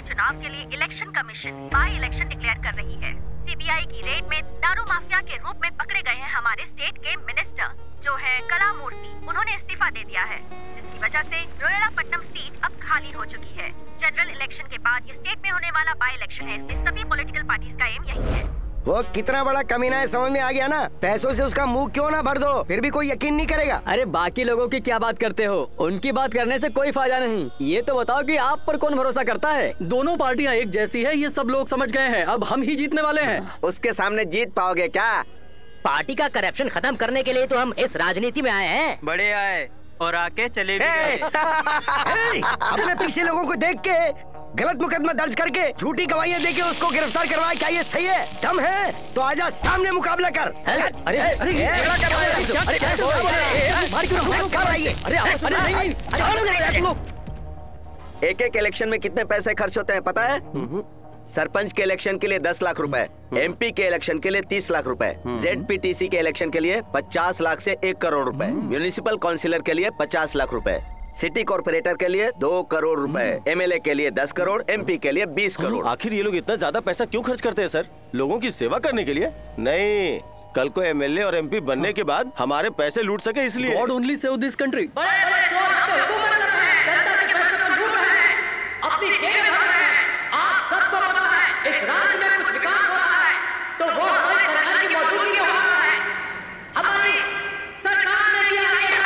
चुनाव के लिए election commission by election declare कर रही है। सीबीआई की रेड में दारू माफिया के रूप में पकड़े गए हैं हमारे स्टेट के मिनिस्टर जो है कला मूर्ति। उन्होंने इस्तीफा दे दिया है, जिसकी वजह से रोयलापट्टनम सीट अब खाली हो चुकी है। जनरल इलेक्शन के बाद ये स्टेट में होने वाला बाई इलेक्शन है, इसलिए सभी पॉलिटिकल पार्टीज का एम यही है। वो कितना बड़ा कमीना है समझ में आ गया ना। पैसों से उसका मुंह क्यों ना भर दो, फिर भी कोई यकीन नहीं करेगा। अरे बाकी लोगों की क्या बात करते हो, उनकी बात करने से कोई फायदा नहीं। ये तो बताओ कि आप पर कौन भरोसा करता है। दोनों पार्टियां एक जैसी है, ये सब लोग समझ गए हैं। अब हम ही जीतने वाले हैं। उसके सामने जीत पाओगे क्या? पार्टी का करप्शन खत्म करने के लिए तो हम इस राजनीति में आए हैं। बड़े आए और आके चले भी गए। अपने पीछे लोगों को देख के गलत मुकदमा दर्ज करके झूठी गवाहियां देके उसको गिरफ्तार करवाए, क्या ये सही है? दम है तो आजा सामने मुकाबला कर। अरे एक एक इलेक्शन में कितने पैसे खर्च होते हैं पता है? सरपंच के इलेक्शन के लिए 10 लाख रुपए, एमपी के इलेक्शन के लिए 30 लाख रुपए, जेडपीटीसी के इलेक्शन के लिए 50 लाख से 1 करोड़ रुपए, म्यूनिसिपल काउंसिलर के लिए 50 लाख रुपए, सिटी कॉर्पोरेटर के लिए 2 करोड़ रुपए, एमएलए के लिए 10 करोड़, एमपी के लिए 20 करोड़। आखिर ये लोग इतना ज्यादा पैसा क्यों खर्च करते हैं सर? लोगों की सेवा करने के लिए? नहीं, कल को एमएलए और एमपी बनने के बाद हमारे पैसे लूट सके इसलिए। God only save this country. आप सबको पता है इस राज्य में कुछ विकास हो रहा है तो वो हमारी सरकार की मौजूदगी में हो रहा है। हमारी सरकार ने किया है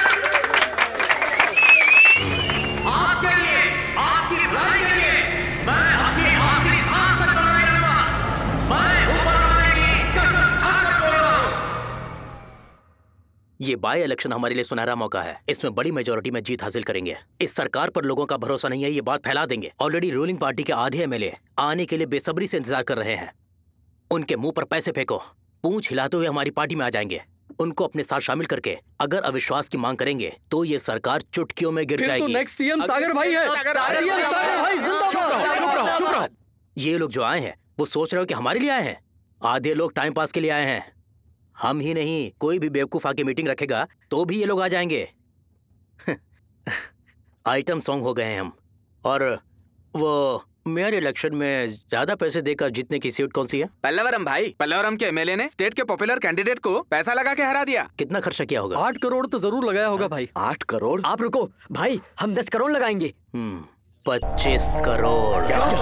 आपके लिए, आपकी भलाई के लिए। मैं अपनी आखिरी सांस तक लड़ाई लड़ूंगा। मैं ऊपर वाले की कसम खाकर बोल रहा हूं। ये बाई इलेक्शन हमारे लिए सुनहरा मौका है। इसमें बड़ी मेजोरिटी में जीत हासिल करेंगे। इस सरकार पर लोगों का भरोसा नहीं है, ये बात फैला देंगे। ऑलरेडी रूलिंग पार्टी के आधे एमएलए आने के लिए बेसब्री से इंतजार कर रहे हैं। उनके मुंह पर पैसे फेंको, पूंछ हिलाते हुए हमारी पार्टी में आ जाएंगे। उनको अपने साथ शामिल करके अगर अविश्वास की मांग करेंगे तो ये सरकार चुटकियों में गिर जाएगी। तो नेक्स्ट सीएम सागर भाई है। ये लोग जो आए हैं वो सोच रहे हो कि हमारे लिए आए हैं? आधे लोग टाइम पास के लिए आए हैं। हम ही नहीं, कोई भी बेवकूफ आके मीटिंग रखेगा तो भी ये लोग आ जाएंगे। आइटम सॉन्ग हो गए हैं हम। और वो मेयर इलेक्शन में ज्यादा पैसे देकर जीतने की सीट कौन सी है? पल्लवरम भाई। पल्लवरम के एमएलए ने स्टेट के पॉपुलर कैंडिडेट को पैसा लगा के हरा दिया। कितना खर्चा किया होगा? 8 करोड़ तो जरूर लगाया होगा भाई। 8 करोड़? आप रुको भाई, हम 10 करोड़ लगाएंगे। 25 करोड़।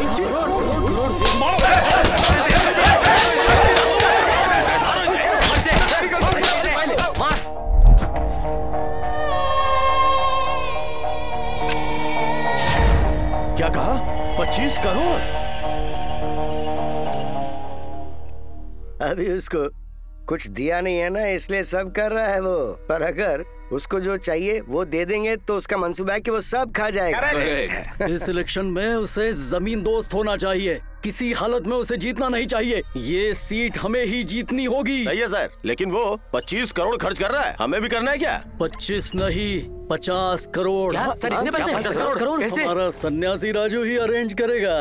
क्या कहा? 25 करोड़? अभी उसको कुछ दिया नहीं है ना, इसलिए सब कर रहा है वो। पर अगर उसको जो चाहिए वो दे देंगे तो उसका मंसूबा है कि वो सब खा जाएगा। इस इलेक्शन में उसे जमीन दोस्त होना चाहिए। किसी हालत में उसे जीतना नहीं चाहिए। ये सीट हमें ही जीतनी होगी। सही है सर, लेकिन वो 25 करोड़ खर्च कर रहा है, हमें भी करना है क्या? 25 नहीं, 50 करोड़। क्या सर, इतने पैसे? 50 करोड़ कैसे? हमारा सन्यासी राजू ही अरेंज करेगा।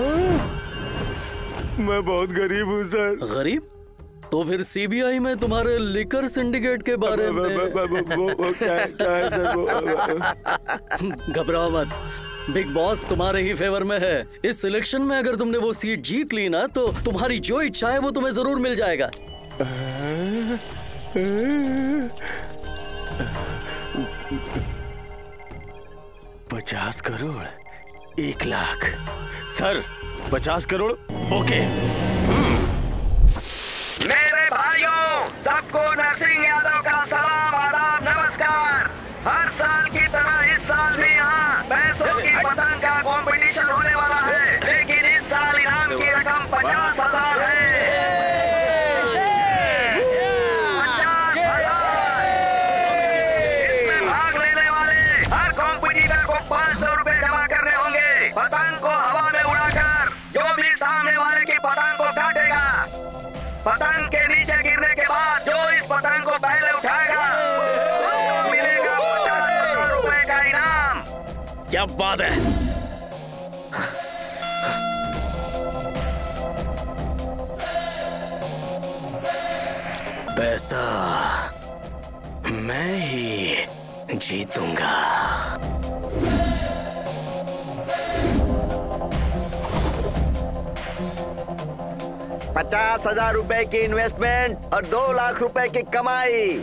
मैं बहुत गरीब हूँ सर। गरीब? तो फिर सीबीआई में तुम्हारे लिकर सिंडिकेट के बारे में वो क्या है सर? घबराओ मत, बिग बॉस तुम्हारे ही फेवर में है। इस सिलेक्शन में अगर तुमने वो सीट जीत ली ना तो तुम्हारी जो इच्छा है वो तुम्हें जरूर मिल जाएगा। 50 करोड़, 1 लाख। Sir 50 crore okay. मेरे भाइयों, सबको नरसिंह यादव का सलाम, आदाब, नमस्कार। हर साल की तरह इस साल भी यहाँ पैसों की पतंग का कंपटीशन होने वाला है, लेकिन इस साल इनाम की रकम 50,000 है। 50,000। इसमें भाग लेने वाले हर कॉम्पिटिटर को 500 रुपए जमा करने होंगे। पतंग को हवा में उड़ाकर जो भी सामने वाले की पतंग को काटेगा, पतंग के नीचे गिरने के बाद जो इस पतंग को पहले उठाएगा उसको मिलेगा 50,000 रुपए का इनाम। क्या बात है। पैसा मैं ही जीतूंगा। 50,000 रुपए की इन्वेस्टमेंट और 2 लाख रुपए की कमाई।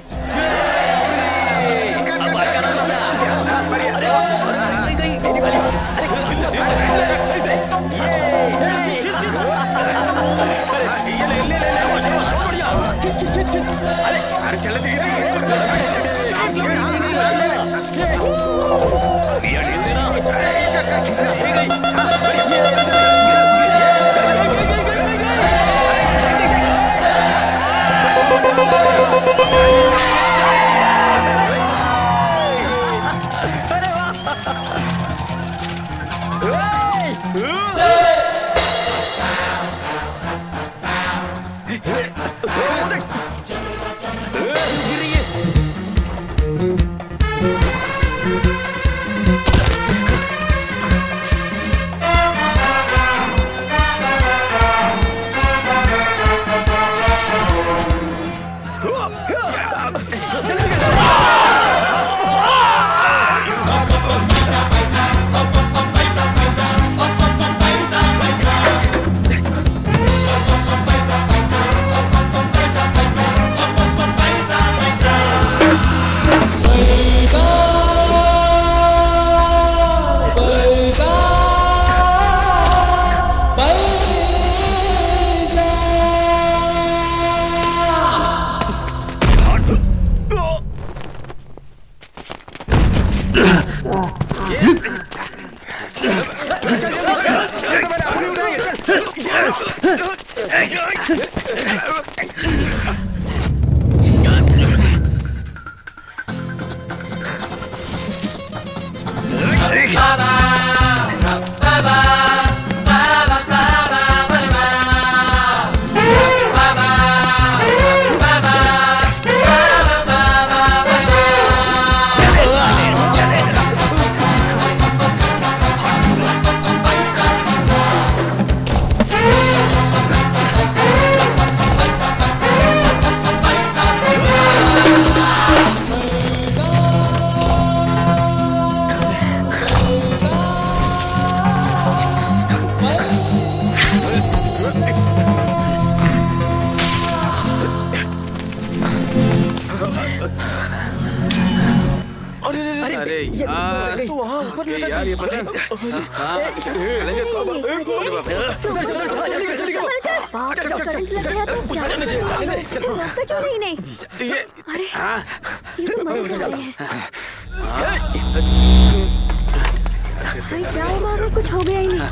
कुछ हो गया ही नहीं।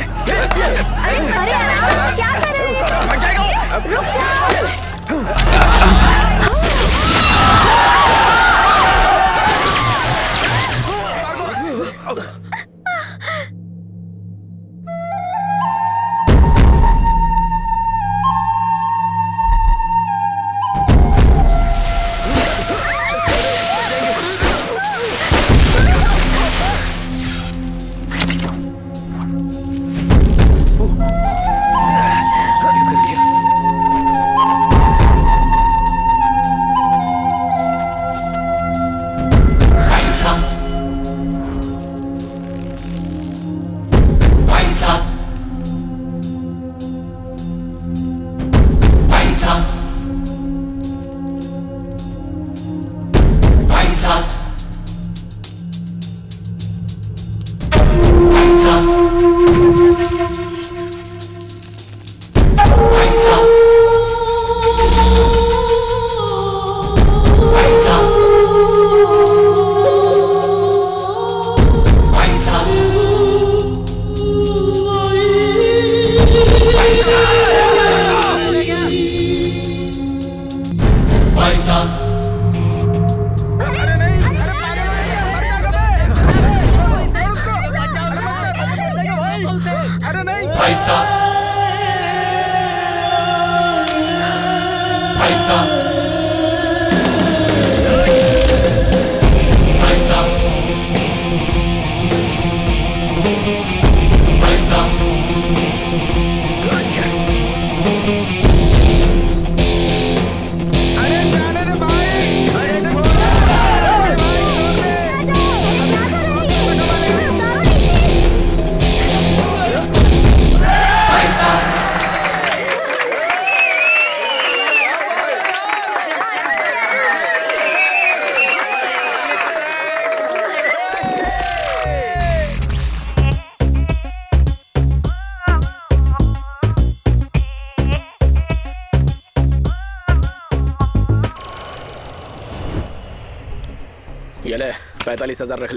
अरे क्या कर रहे हैं? रुक जाओ। ये ले 45,000 रख ले।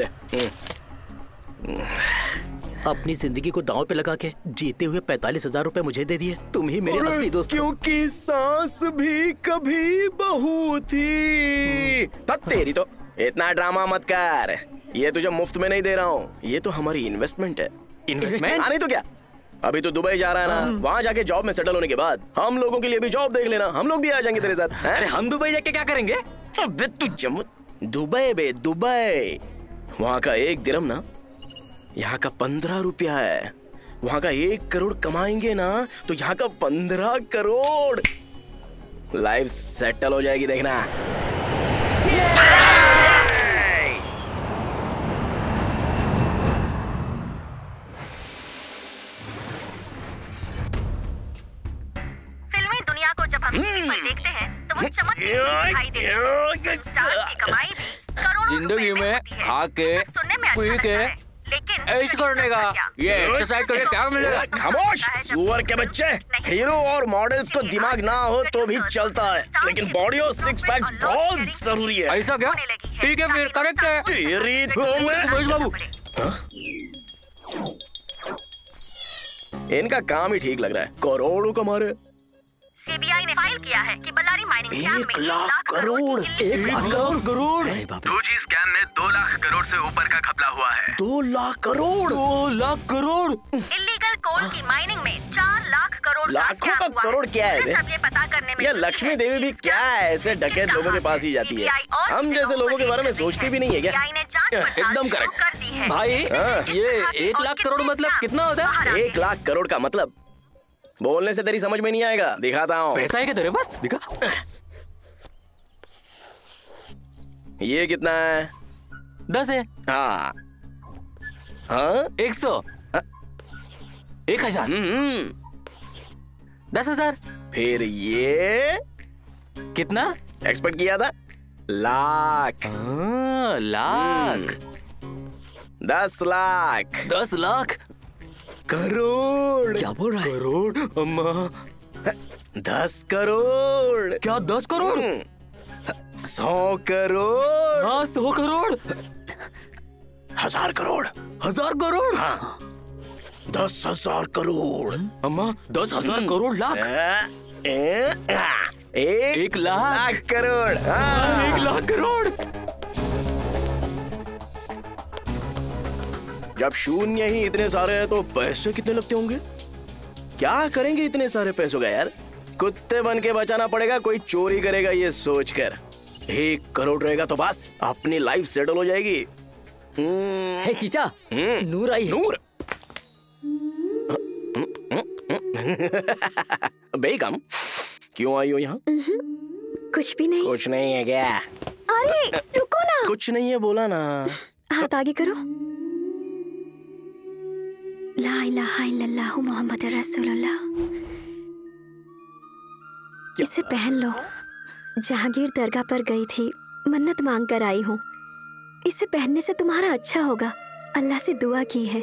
अपनी जिंदगी को दांव पे लगा के जीते हुए 45,000 रुपए मुझे दे दिए। तुम ही मेरे असली दोस्त। क्योंकि सांस भी कभी बहू थी। तेरी तो इतना ड्रामा मत कर, ये तुझे मुफ्त में नहीं दे रहा हूँ, ये तो हमारी इन्वेस्टमेंट है। इन्वेस्टमेंट? नहीं तो क्या, अभी तो दुबई जा रहा है ना, वहाँ जाके जॉब में सेटल होने के बाद हम लोगों के लिए भी जॉब देख लेना, हम लोग भी आ जाएंगे तेरे साथ। अरे हम दुबई जाके क्या करेंगे? अबे तू दुबई बे, दुबई। वहाँ का 1 दिरहम ना यहाँ का 15 रुपया है। वहाँ का 1 करोड़ कमाएंगे ना तो यहाँ का 15 करोड़। लाइफ सेटल हो जाएगी, देखना। फिल्मी दुनिया को जब हम टीवी पर देखते हैं तो वो चमकती हुई दिखाई देती है। स्टार्स की कमाई भी करोड़ों जिंदगी रुपए में होती है। खा के ये सब सुनने में अच्छा पी के लगता है, लेकिन ऐश करने का, ये एक्सरसाइज करके क्या मिलेगा? खामोश सुअर के बच्चे। हीरो और मॉडल्स को दिमाग ना हो तो भी चलता है, लेकिन बॉडी और 6 पैक्स बहुत जरूरी है। ऐसा क्या? ठीक है फिर, करेक्ट है। तेरी महेश बाबू, इनका काम ही ठीक लग रहा है, करोड़ों कमा रहे। सीबीआई ने फाइल किया है कि बल्लारी माइनिंग स्कैम में 1 लाख करोड़। 1 लाख करोड़? 2G स्कैम में 2 लाख करोड़ से ऊपर का घपला हुआ है। 2 लाख करोड़? 2 लाख करोड़? इलीगल कोल की माइनिंग में 4 लाख करोड़ लाखों का करोड़ क्या है? सब ये पता करने में ये लक्ष्मी देवी भी क्या है, ऐसे डकैत लोगों के पास ही जाती है। हम जैसे लोगों के बारे में सोचती भी नहीं है क्या? एकदम करेक्ट भाई। ये 1 लाख करोड़ मतलब कितना होता है? 1 लाख करोड़ का मतलब बोलने से तेरी समझ में नहीं आएगा, दिखाता हूँ। पैसा है क्या तेरे पास? दिखा। ये कितना है? 10 है। हाँ हाँ 100, 1000, 10,000। फिर ये कितना एक्सपेक्ट किया था? लाख। लाख। 10 लाख। 10 लाख करोड़। क्या बोल रहा है? करोड़ अम्मा। 10 करोड़। क्या 10 करोड़? 100 करोड़। हाँ 100 करोड़। 1000 करोड़। 1000 करोड़? हाँ 10,000 करोड़। अम्मा 10,000 करोड़ लाख। 1 लाख करोड़। 1 लाख करोड़। जब शून्य ही इतने सारे हैं तो पैसे कितने लगते होंगे? क्या करेंगे इतने सारे पैसों का यार? कुत्ते बन के बचाना पड़ेगा, कोई चोरी करेगा ये सोचकर। 1 करोड़ रहेगा तो बस अपनी लाइफ सेटल हो जाएगी। हे चीचा, नूर आई है। नूर? बेगम क्यों आई हो यहाँ? कुछ भी नहीं। कुछ नहीं है क्या? अरे रुको ना। कुछ नहीं है बोला ना। हाथ आगे करो। ला इलाहा इल्लल्लाहु मोहम्मद रसूलुल्लाह। इसे पहन लो। जहांगीर दरगाह पर गई थी, मन्नत मांग कर आई हूँ। इसे पहनने से तुम्हारा अच्छा होगा, अल्लाह से दुआ की है।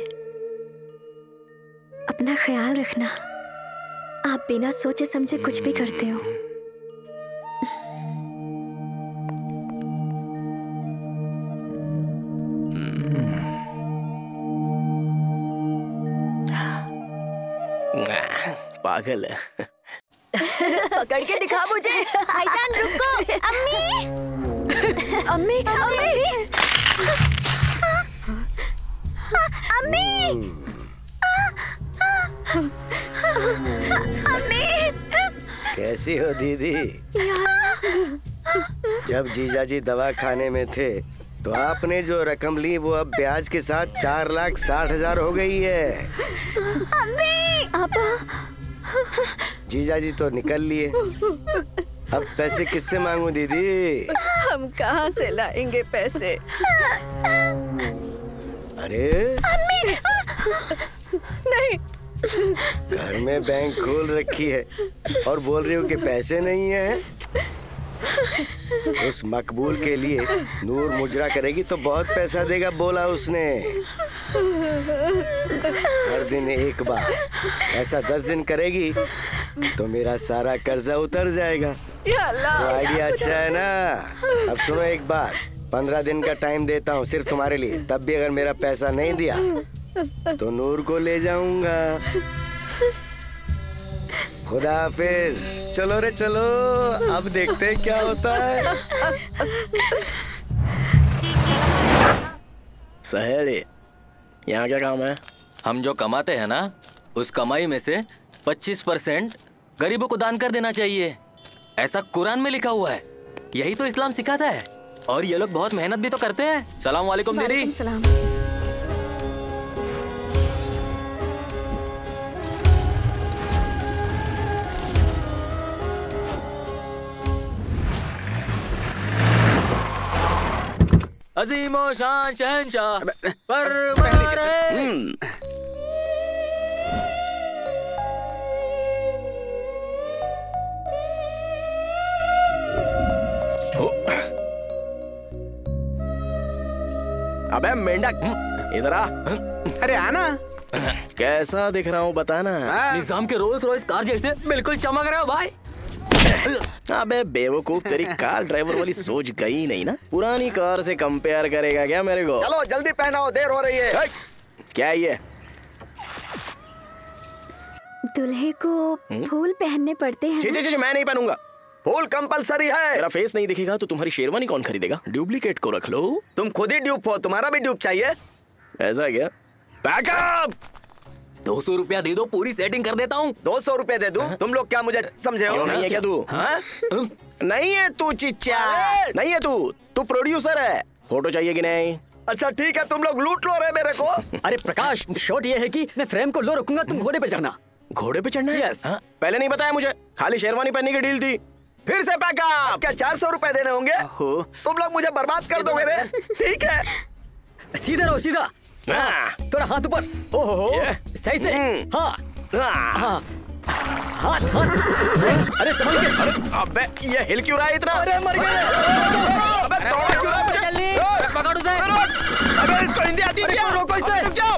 अपना ख्याल रखना। आप बिना सोचे समझे कुछ भी करते हो। पागल है। पकड़ के दिखा मुझे। भाईजान रुको। अम्मी अम्मी अम्मी अम्मी अम्मी। कैसी हो दीदी? जब जीजाजी दवा खाने में थे तो आपने जो रकम ली वो अब ब्याज के साथ 4,60,000 हो गई है। जीजाजी तो निकल लिए, अब पैसे किससे मांगू दीदी? हम कहाँ से लाएंगे पैसे? अरे नहीं, घर में बैंक खोल रखी है और बोल रही हूँ कि पैसे नहीं है। उस मकबूल के लिए नूर मुजरा करेगी तो बहुत पैसा देगा, बोला उसने। हर दिन 1 बार, ऐसा 10 दिन करेगी तो मेरा सारा कर्जा उतर जाएगा। तो आइडिया अच्छा है ना? अब सुनो एक बात, 15 दिन का टाइम देता हूँ सिर्फ तुम्हारे लिए। तब भी अगर मेरा पैसा नहीं दिया तो नूर को ले जाऊंगा। खुदा हाफिज। चलो रे चलो, अब देखते हैं क्या होता है। सहेली, यहाँ क्या काम है? हम जो कमाते हैं ना, उस कमाई में से 25% गरीबों को दान कर देना चाहिए। ऐसा कुरान में लिखा हुआ है। यही तो इस्लाम सिखाता है। और ये लोग बहुत मेहनत भी तो करते हैं। सलाम वालेकुम दीदी। सलाम। अजीमो शान शहंशाह परवार है। अबे मेंढक, इधर आ। अरे आना। कैसा दिख रहा हूँ बताना। निजाम के रोल्स रॉयस कार जैसे बिल्कुल चमक रहे हो भाई। अबे बेवकूफ, तेरी कार ड्राइवर वाली सोच गई नहीं ना। पुरानी कार से कंपेयर करेगा क्या मेरे को? चलो जल्दी पहनाओ, देर हो रही है। क्या ये? दूल्हे को फूल पहनने पड़ते हैं। जी मैं नहीं पहनूंगा। फूल कंपलसरी है। मेरा फेस नहीं दिखेगा तो तुम्हारी शेरवानी कौन खरीदेगा? डुप्लीकेट को रख लो। तुम खुद ही ड्यूप हो, तुम्हारा भी ड्यूप चाहिए। ऐसा क्या? पैकअप। 200 रुपया दे दो, पूरी सेटिंग कर देता हूँ। 200 रुपए दे दूं? तुम लोग क्या मुझे समझे हो? नहीं है क्या तू? हाँ? नहीं है तू चिच्चा, नहीं है तू प्रोड्यूसर है। फोटो चाहिए कि नहीं? अच्छा ठीक है, तुम लोग लूट लो रहे मेरे को। अरे प्रकाश, शॉट ये है कि मैं फ्रेम को लो रखूंगा, तुम घोड़े पे चढ़ना। घोड़े पे चढ़ना है? यस। पहले नहीं बताया मुझे, खाली शेरवानी पहनने की डील थी। फिर से पैकअप। क्या 400 रुपए देने होंगे? तुम लोग मुझे बर्बाद कर दोगे रे। ठीक है, सीधा रहो, सीधा। थोड़ा हाथ ऊपर। ओहो, सही से। हाँ हाँ हाथ हाथ। अरे समझ गए। अरे अबे ये हिल क्यों रहा है इतना? अरे मर गए। अबे तोड़ क्यों रहा है मुझे? जल्दी पकड़ो उसे। अबे इसको हिंदी आती है क्या? रोको इसे। रुक जाओ।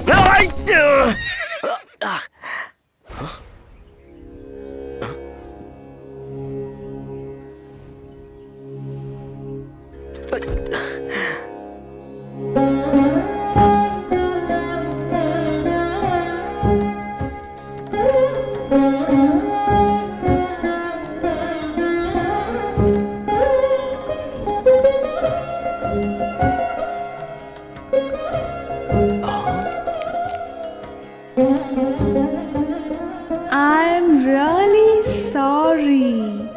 I'm really sorry.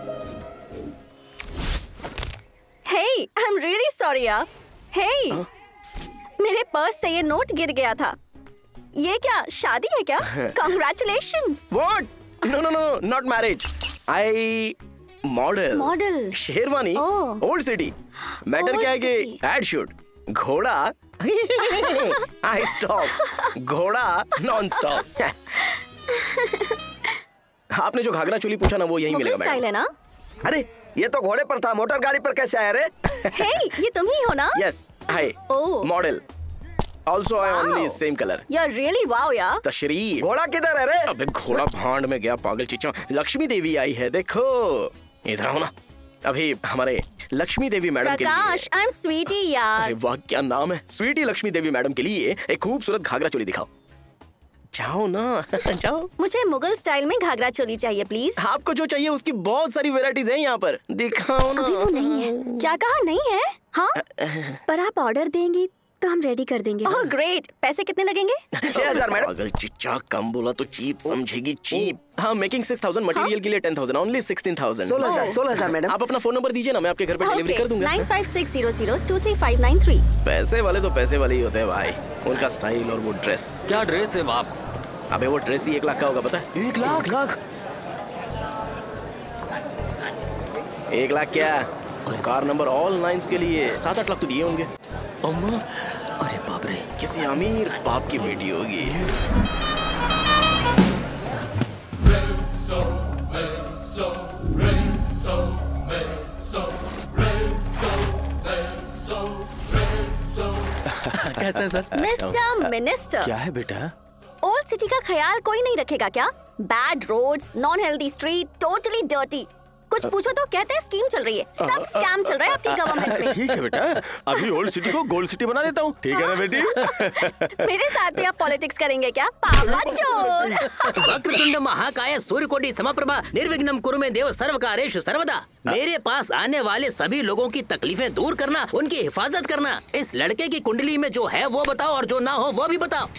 Hey, I'm really sorry यार। Hey, मेरे पर्स से ये नोट गिर गया था। ये क्या शादी है क्या? Congratulations. What? No, not marriage. I model. Model. Sherwani. Oh. Old city. Matter Old क्या है कि city. Ad shoot. घोड़ा आई स्टॉप, घोड़ा नॉन स्टॉप। आपने जो घाघरा चोली पूछा ना, वो यही मुगल मिलेगा स्टाइल है मैडम। ना? अरे ये तो घोड़े पर था, मोटर गाड़ी पर कैसे आया रे? Hey, ये तुम ही हो ना? Yes, hi Oh. Model. Also I Wow. Only same colour. You're really wow यार। तशरीफ। घोड़ा किधर है रे? अबे घोड़ा भांड में गया पागल चिच्चा। लक्ष्मी देवी आई है, देखो इधर आओ ना। अभी हमारे लक्ष्मी देवी मैडम के लिए। प्रकाश, I'm sweetie यार। अरे वाह क्या नाम है। स्वीटी लक्ष्मी देवी मैडम के लिए एक खूबसूरत घाघरा चोली दिखाओ। जाओ ना जाओ। मुझे मुगल स्टाइल में घाघरा चोली चाहिए प्लीज। आपको जो चाहिए उसकी बहुत सारी वैरायटीज हैं यहाँ पर, दिखाओ ना। अभी वो नहीं है। क्या कहा नहीं है? हाँ? पर आप ऑर्डर देंगी तो हम रेडी कर देंगे। Oh great. पैसे कितने लगेंगे? 6000 मैडम। पागल चिच्चा, कम बोला तो चीप समझेगी चीप। हाँ, मेकिंग 6000, मटेरियल के लिए 10,000, ओनली 16,000। 16,000 मैडम। आप अपना फोन नंबर दीजिए ना, मैं आपके घर पे डिलीवरी कर दूंगा। 9560023593। पैसे वाले तो पैसे वाले ही होते हैं भाई, उनका स्टाइल और वो ड्रेस। क्या ड्रेस है बाप? अबे वो ड्रेस ही 1 लाख का होगा, पता है? 1 लाख? 1 लाख क्या? कार नंबर ऑल 9s के लिए 7-8 लाख तो दिए होंगे। अम्मा, अरे बाप रे, किसी अमीर बाप की बेटी होगी। कैसा है सर? मिस्टर मिनिस्टर, क्या है बेटा? ओल्ड सिटी का ख्याल कोई नहीं रखेगा क्या? Bad roads, non healthy street, totally dirty. कुछ पूछो तो कहते हैं स्कीम चल रही है। सब स्कैम चल रहा है आपकी गवर्नमेंट में। ठीक है बेटा, अभी ओल्ड सिटी को गोल्ड सिटी बना देता हूँ, ठीक है ना बेटी? मेरे साथ भी आप पॉलिटिक्स करेंगे क्या पापा चोर? वक्रतुंड महाकाय सूर्यकोटि समप्रभा निर्विघ्नं कुरु मे देव सर्वकार्येषु सर्वदा। मेरे पास आने वाले सभी लोगों की तकलीफें दूर करना, उनकी हिफाजत करना। इस लड़के की कुंडली में जो है वो बताओ और जो ना हो वो भी बताओ।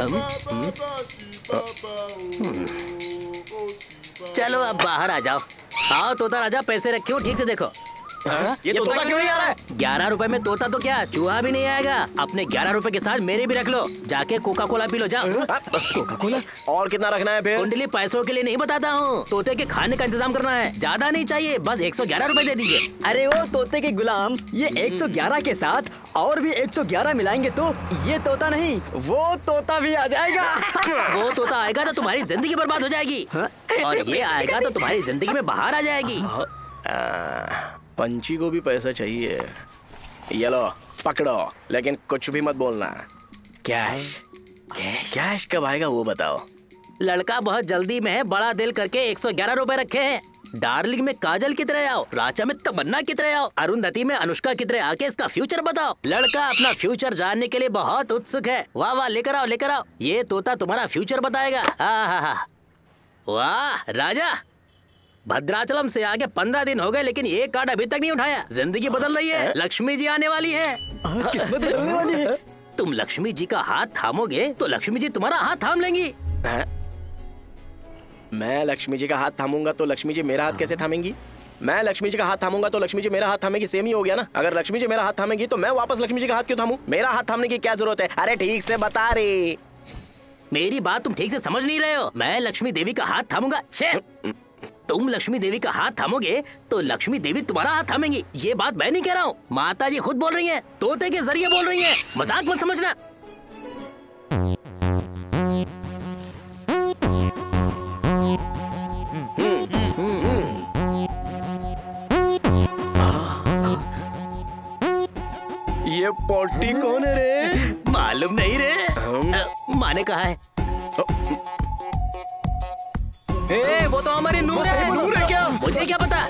चलो अब बाहर आ जाओ। आओ तोता राजा, पैसे रखे हो, ठीक से देखो। ये तोता क्यों नहीं आ रहा है? 11 रुपए में तोता तो क्या चूहा भी नहीं आएगा। अपने 11 रुपए के साथ मेरे भी रख लो। जाके कोका कोला पी लो, जाओ। Coca Cola? और कितना रखना है फिर? कुंडली पैसों के लिए नहीं बताता हूँ, तोते के खाने का इंतजाम करना है। ज्यादा नहीं चाहिए, बस 111 रुपए दे दीजिए। अरे वो तोते के गुलाम, ये 111 के साथ और भी 111 मिलाएंगे तो ये तोता नहीं, वो तोता भी आ जाएगा। वो तोता आएगा तो तुम्हारी जिंदगी बर्बाद हो जाएगी, और ये आएगा तो तुम्हारी जिंदगी में बाहर आ जाएगी। पंछी को भी पैसा चाहिए। ये लो पकड़ो, लेकिन कुछ भी मत बोलना। कैश कैश कब आएगा वो बताओ। लड़का बहुत जल्दी में है, बड़ा दिल करके 111 रुपए रखे हैं। डार्लिंग में काजल की तरह आओ, राजा में तमन्ना की तरह आओ, अरुंधति में अनुष्का की तरह आके इसका फ्यूचर बताओ। लड़का अपना फ्यूचर जानने के लिए बहुत उत्सुक है। वाह वाह, लेकर आओ लेकर आओ, ये तोता तुम्हारा फ्यूचर बताएगा। वाह राजा, भद्राचलम से आगे 15 दिन हो गए लेकिन ये कार्ड अभी तक नहीं उठाया। जिंदगी बदल रही है, लक्ष्मी जी आने वाली है। बदलने वाली है। तुम लक्ष्मी जी का हाथ थामोगे तो लक्ष्मी जी तुम्हारा हाथ थाम लेंगी। मैं लक्ष्मी जी का हाथ थामूंगा तो लक्ष्मी जी मेरा हाथ कैसे थामेंगी? मैं लक्ष्मी जी का हाथ थामूंगा तो लक्ष्मी जी मेरा हाथ थामेगी, सेम ही हो गया ना। अगर लक्ष्मी जी मेरा हाथ थामेगी तो मैं वापस लक्ष्मी जी का हाथ क्यों थामूं? मेरा हाथ थामने की क्या जरूरत है? अरे ठीक से बता रे। मेरी बात तुम ठीक से समझ नहीं रहे हो। मैं लक्ष्मी देवी का हाथ थामूंगा। तुम लक्ष्मी देवी का हाथ थामोगे तो लक्ष्मी देवी तुम्हारा हाथ थामेंगी। ये बात मैं नहीं कह रहा हूँ, माता जी खुद बोल रही हैं, तोते के जरिए बोल रही हैं। मजाक मत समझना। ये पोटी कौन है रे? मालूम नहीं रे, माँ ने कहा है। ए, वो तो हमारी नूर है। नूर है क्या? मुझे क्या पता?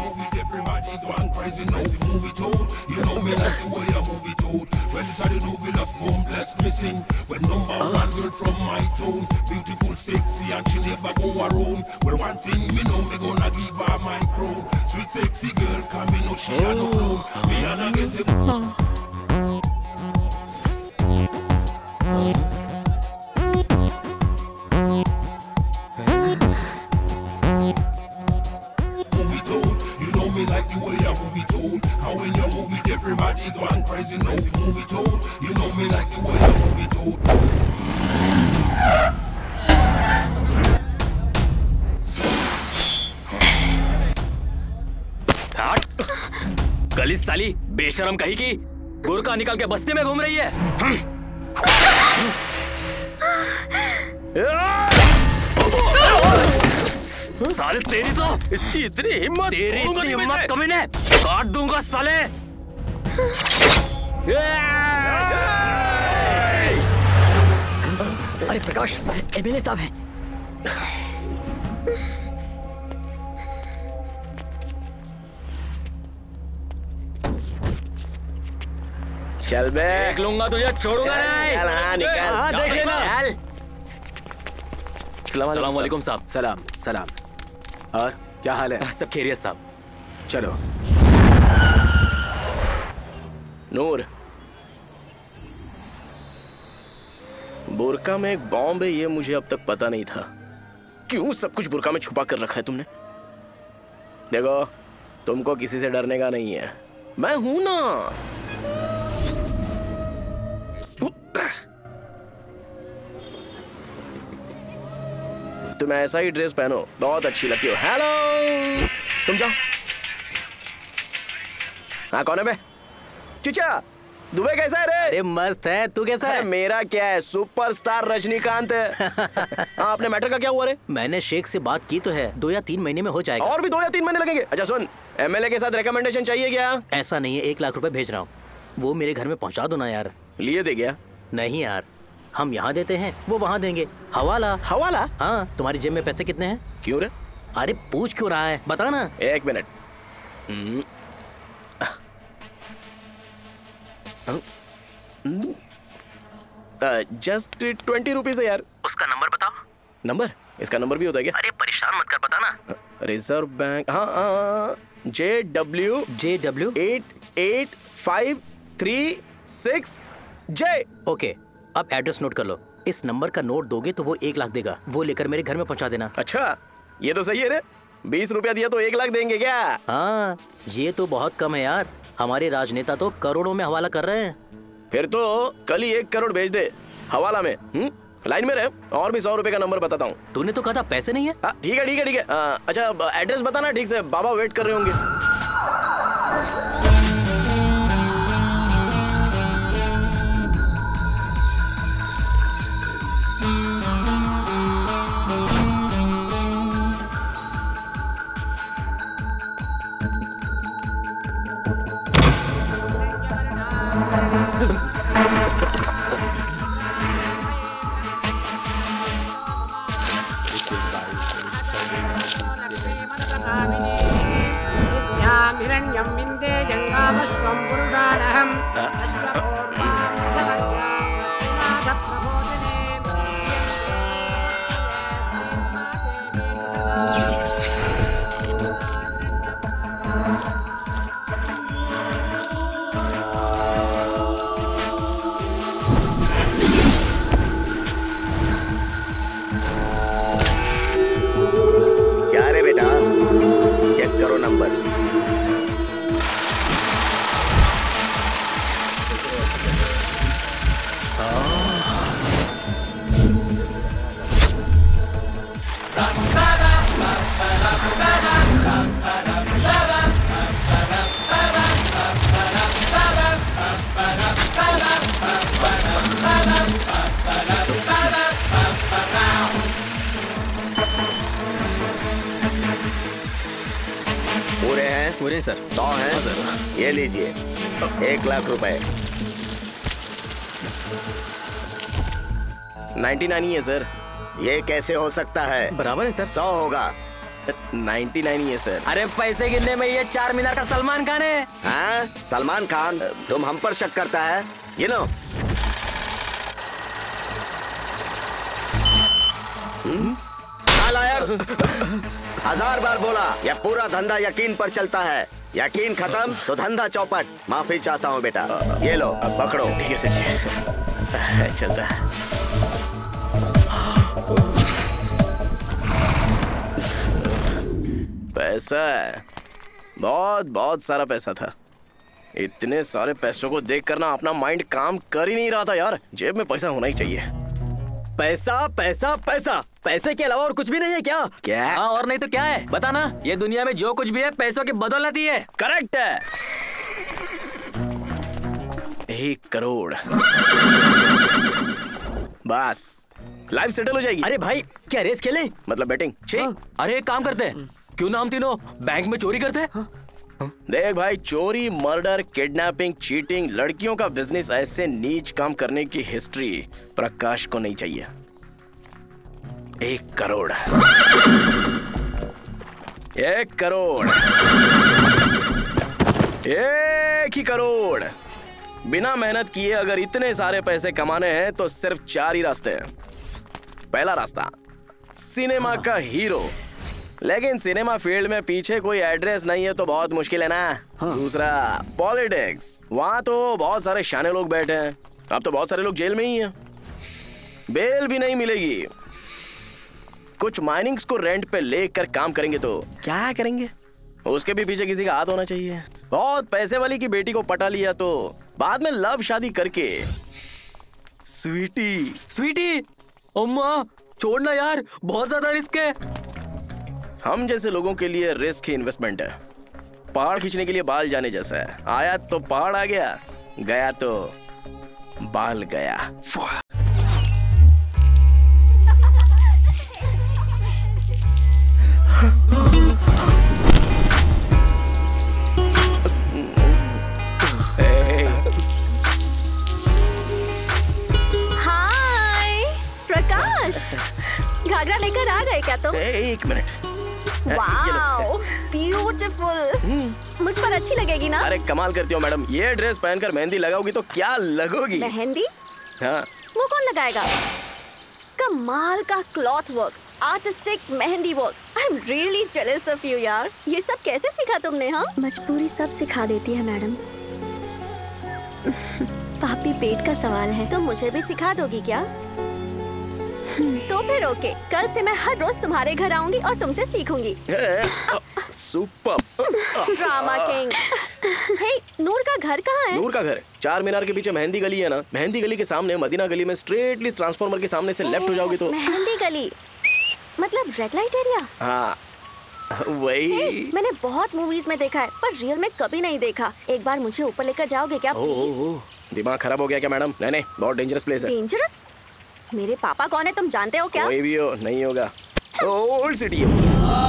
Like the way a movie told. How in your movie everybody gone crazy. No movie told. You know me like the way a movie told. गली साली बेशरम कहीं की गुरका निकल के बस्ती में घूम रही है। साले तेरी तो इसकी इतनी हिम्मत, तेरी इतनी हिम्मत कमीने, काट दूंगा साले। अरे प्रकाश, एमएलए साहब हैं। चल बे, देख लूंगा तुझे, छोड़ूंगा नहीं। निकल, देख लेना। सलाम वालेकुम साहब। सलाम सलाम। और क्या हाल है? सब खैरियत साहब। चलो। नूर, बुरका में एक बॉम्ब है ये मुझे अब तक पता नहीं था। क्यों सब कुछ बुरका में छुपा कर रखा है तुमने? देखो, तुमको किसी से डरने का नहीं है, मैं हूं ना। तुम ऐसा ही ड्रेस पहनो, बहुत अच्छी लगती हो। हेलो, तुम जाओ। हाँ, कौन है बे? चीचा, दुबई कैसा है रे? अरे मस्त है, तू कैसा है? मेरा क्या है, सुपरस्टार रजनीकांत है। हाँ, अपने मैटर का क्या हुआ रे? मैंने शेख से बात की तो है, 2 या 3 महीने में हो जाएगा। और भी 2 या 3 महीने लगेंगे? अच्छा सुन, एमएलए के साथ रिकमेंडेशन चाहिए क्या? ऐसा नहीं है, 1 लाख रुपए भेज रहा हूँ, वो मेरे घर में पहुँचा दो ना यार। लिए दे गया? नहीं यार, हम यहाँ देते हैं, वो वहाँ देंगे। हवाला। हवाला? हाँ, तुम्हारी जेब में पैसे कितने हैं? क्यों रे? अरे पूछ क्यों रहा है, बता ना। 1 मिनट। जस्ट 20 रुपीज है यार। उसका नंबर बताओ। नंबर? इसका नंबर भी होता है क्या? अरे परेशान मत कर, बता ना। रिजर्व बैंक, हाँ, JW 885336J। ओके, अब एड्रेस नोट कर लो। इस नंबर का नोट दोगे तो वो 1 लाख देगा, वो लेकर मेरे घर में पहुंचा देना। अच्छा, ये तो सही है रे। 20 रुपया दिया तो 1 लाख देंगे क्या? हाँ, ये तो बहुत कम है यार। हमारे राजनेता तो करोड़ों में हवाला कर रहे हैं। फिर तो कल ही 1 करोड़ भेज दे हवाला में। लाइन में रहे, और भी 100 रुपए का नंबर बताता हूँ। तूने तो कहा था पैसे नहीं है। ठीक है ठीक है ठीक है। अच्छा एड्रेस बताना ठीक से, बाबा वेट कर रहे होंगे। हिरण्यं विन्दे जङ्गामश्वं पुरुषानहम् क्या रे बेटा, चेक करो नंबर। पूरे हैं? पूरे सर। 100 हैं सर। ये लीजिए 1 लाख रुपए। 99 ही है सर। ये कैसे हो सकता है? बराबर है सर। 100 होगा। 99 ही है सर। अरे पैसे गिनने में ये 4 मीनार का सलमान खान है। हाँ, सलमान खान? तुम हम पर शक करता है? ये लो। नालायक, 1000 बार बोला, यह पूरा धंधा यकीन पर चलता है। यकीन खत्म तो धंधा चौपट। माफी चाहता हूँ बेटा। ये लो, अब पकड़ो। ठीक है सर जी, चलता है। पैसा है, बहुत बहुत सारा पैसा था। इतने सारे पैसों को देख कर ना अपना माइंड काम कर ही नहीं रहा था यार। जेब में पैसा होना ही चाहिए। पैसा पैसा पैसा, पैसे के अलावा और कुछ भी नहीं है क्या? क्या? हाँ, और नहीं तो क्या है, बता ना। ये दुनिया में जो कुछ भी है पैसों की बदौलत ही है। करेक्ट है। 1 करोड़ बस लाइफ सेटल हो जाएगी। अरे भाई, क्या रेस खेलें? मतलब बैटिंग? अरे एक काम करते हैं, क्यों ना हम तीनों बैंक में चोरी करते हैं? देख भाई, चोरी, मर्डर, किडनैपिंग, चीटिंग, लड़कियों का बिजनेस, ऐसे नीच काम करने की हिस्ट्री प्रकाश को नहीं चाहिए। 1 करोड़ 1 करोड़ 1 ही करोड़। बिना मेहनत किए अगर इतने सारे पैसे कमाने हैं तो सिर्फ 4 ही रास्ते हैं। पहला रास्ता, सिनेमा का हीरो। लेकिन सिनेमा फील्ड में पीछे कोई एड्रेस नहीं है तो बहुत मुश्किल है ना। दूसरा, पॉलिटिक्स। वहां तो बहुत सारे शाने लोग बैठे हैं। अब तो बहुत सारे लोग जेल में ही हैं। बेल भी नहीं मिलेगी। कुछ माइनिंग्स को रेंट पे लेकर काम करेंगे तो क्या करेंगे? उसके भी पीछे किसी का हाथ होना चाहिए। बहुत पैसे वाली की बेटी को पटा लिया तो बाद में लव शादी करके स्वीटी अम्मा छोड़ना यार, बहुत ज्यादा रिस्क है। हम जैसे लोगों के लिए रिस्क ही इन्वेस्टमेंट है। पहाड़ खींचने के लिए बाल जाने जैसा है। आया तो पहाड़ आ गया, गया तो बाल गया। हाय प्रकाश, घाघरा लेकर आ गए क्या तुम? 1 मिनट। Wow, beautiful. मुझ पर अच्छी लगेगी ना? अरे कमाल करती हो मैडम, ये ड्रेस पहनकर मेहंदी लगाओगी तो क्या लगोगी। मेहंदी? हाँ। वो कौन लगाएगा? कमाल का cloth work, artistic mehndi work. I am really jealous of you यार। ये सब कैसे सीखा तुमने? हाँ, मजबूरी सब सिखा देती है मैडम। पापी पेट का सवाल है। तो मुझे भी सिखा दोगी क्या? तो फिर ओके, कल से मैं हर रोज तुम्हारे घर आऊंगी और तुमसे सीखूंगी। Super. Drama king. Hey, Noor का घर कहाँ है? नूर का घर चार मीनार के पीछे मेहंदी गली है ना, मेहंदी गली के सामने मदीना गली में स्ट्रेटली ट्रांसफार्मर के सामने से लेफ्ट हो जाओगी तो। मेहंदी गली मतलब रेड लाइट एरिया? हाँ वही। मैंने बहुत मूवीज में देखा है पर रियल में कभी नहीं देखा। एक बार मुझे ऊपर लेकर जाओगे क्या प्लीज? दिमाग खराब हो गया क्या मैडम? नहीं, बहुत डेंजरस प्लेस है। डेंजरस? मेरे पापा कौन है तुम जानते हो क्या? कोई भी हो, नहीं होगा। ओल्ड सिटी है।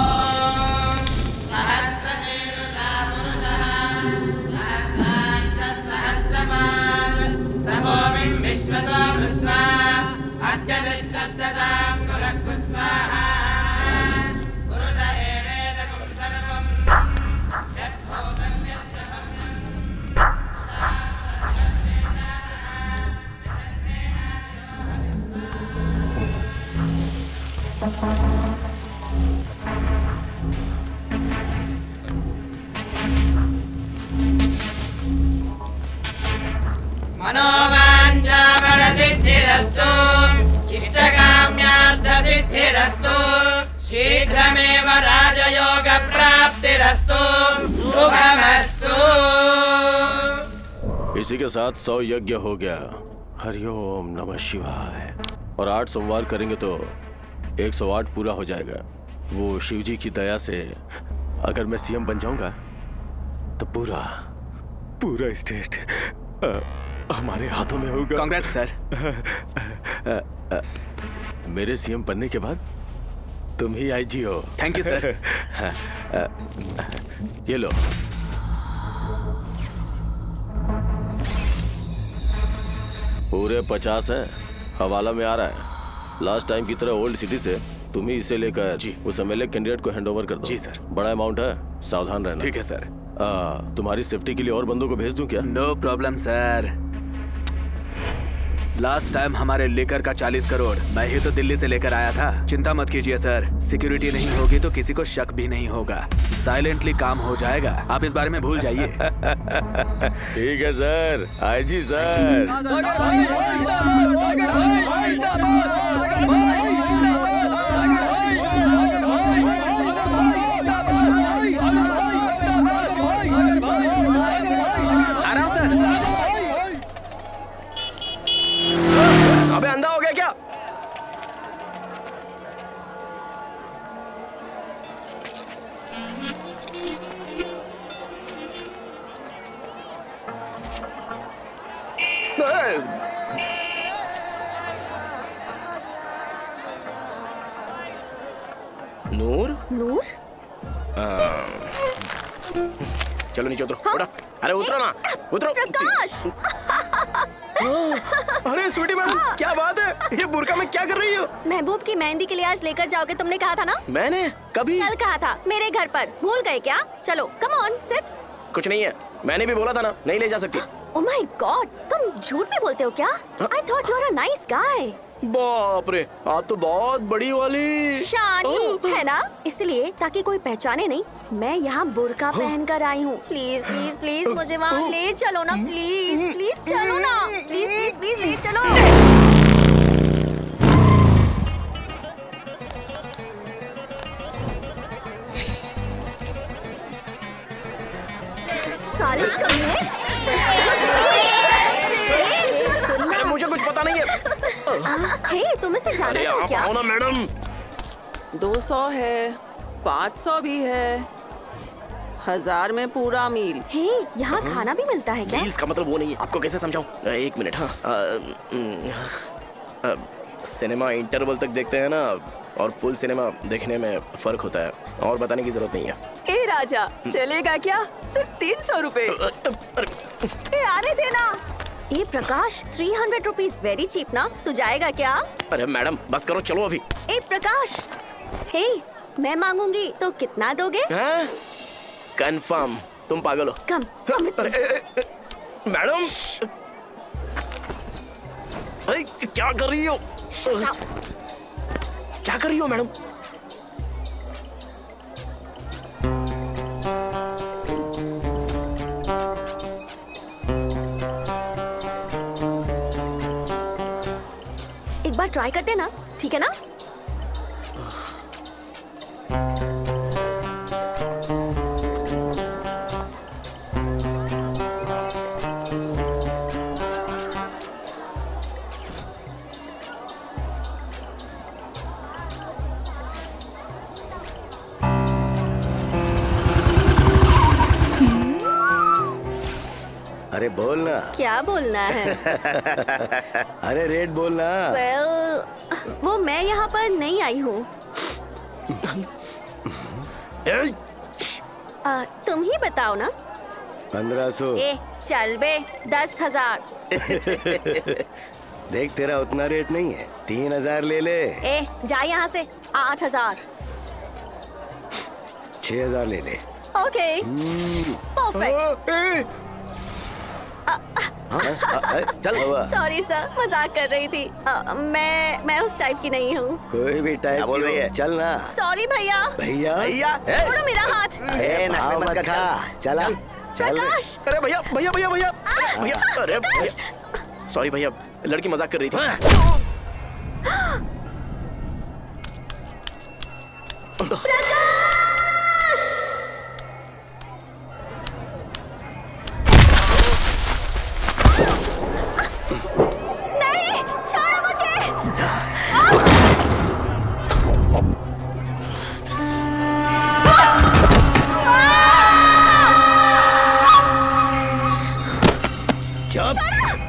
मनोवाञ्छा फलसिद्धिरस्तु, इष्टकाम्यार्थसिद्धिरस्तु, शीघ्रमेव राजयोगप्राप्तिरस्तु, शुभमस्तु। इसी के साथ 100 यज्ञ हो गया। हरिओम नमः शिवाय। और 8 सोमवार करेंगे तो 108 पूरा हो जाएगा। वो शिव जी की दया से अगर मैं सीएम बन जाऊंगा तो पूरा स्टेट हमारे हाथों में होगा। कांग्रेस सर। मेरे सीएम बनने के बाद तुम ही आईजी हो। Thank you sir. ये लो। पूरे 50 है, हवाला में आ रहा है। लास्ट टाइम की तरह ओल्ड सिटी से तुम ही इसे लेकर जी उस एमएलए कैंडिडेट को हैंड ओवर कर दो। जी सर। बड़ा अमाउंट है, सावधान रहना। ठीक है सर। तुम्हारी सेफ्टी के लिए और बंदों को भेज दूं क्या? No problem sir. Last time हमारे लेकर का 40 करोड़ मैं ही तो दिल्ली से लेकर आया था। चिंता मत कीजिए सर, सिक्योरिटी नहीं होगी तो किसी को शक भी नहीं होगा। साइलेंटली काम हो जाएगा, आप इस बारे में भूल जाइए। ठीक है सर, आईजी सर। आराम सर। अबे अंधा हो गया क्या? नूर? नूर? चलो नीचे उतरो। हाँ? अरे उतरो ना, उतरो। प्रकाश! अरे स्वीटी मैडम, क्या बात है? ये बुर्का में क्या कर रही हो? महबूब की मेहंदी के लिए आज लेकर जाओगे, तुमने कहा था ना? मैंने कभी? कल कहा था, मेरे घर पर। भूल गए क्या? चलो, कम ऑन, सिट। कुछ नहीं है, मैंने भी बोला था ना, नहीं ले जा सकती। ओह माय गॉड, तुम झूठ भी बोलते हो क्या? I thought you were a nice guy. बाप रे, आप तो बहुत बड़ी वाली शानी है ना, इसलिए ताकि कोई पहचाने नहीं, मैं यहाँ बुर्का पहन कर आई हूँ। प्लीज प्लीज प्लीज मुझे वहाँ ले चलो ना, प्लीज प्लीज चलो ना, प्लीज प्लीज प्लीज ले चलो। साले कमीने। अरे मुझे कुछ पता नहीं है। हे, तुम इसे जाना हो क्या? आओ ना मैडम। 200 है, 500 भी है, 1000 में पूरा मील। हे, यहाँ खाना भी मिलता है क्या? मील्स का मतलब वो नहीं है, आपको कैसे समझाऊं? एक मिनट। हाँ, सिनेमा इंटरवल तक देखते हैं ना, और फुल सिनेमा देखने में फर्क होता है, और बताने की जरूरत नहीं है। ए राजा, चलेगा क्या? सिर्फ 300 रुपए। आने देना। ए प्रकाश, 300 रुपीज वेरी चीप ना, तू जाएगा क्या? अरे मैडम बस करो, चलो अभी। ए प्रकाश, हे मैं मांगूंगी तो कितना दोगे? कंफर्म। तुम पागल हो। कम। मैडम क्या कर रही हो? क्या कर रही हो मैडम? एक बार ट्राई करते ना, ठीक है ना? अरे बोलना। क्या बोलना है? अरे रेट बोलना। well, वो मैं यहाँ पर नहीं आई हूँ। तुम ही बताओ ना। 1500। चल बे 10,000। देख तेरा उतना रेट नहीं है, 3000 ले ले। जा यहाँ से। 8,000। 6000 ले ले। Okay perfect. चल। सॉरी सर, मजाक कर रही थी। मैं उस टाइप की नहीं हूँ। कोई भी टाइप बोल रही है। चल ना। सॉरी भैया। भैया छोड़ो मेरा हाथ। मत खा। चला चल। अरे भैया भैया भैया भैया भैया, अरे भैया सॉरी भैया, लड़की मजाक कर रही थी। नहीं, छोड़ो मुझे। चुप।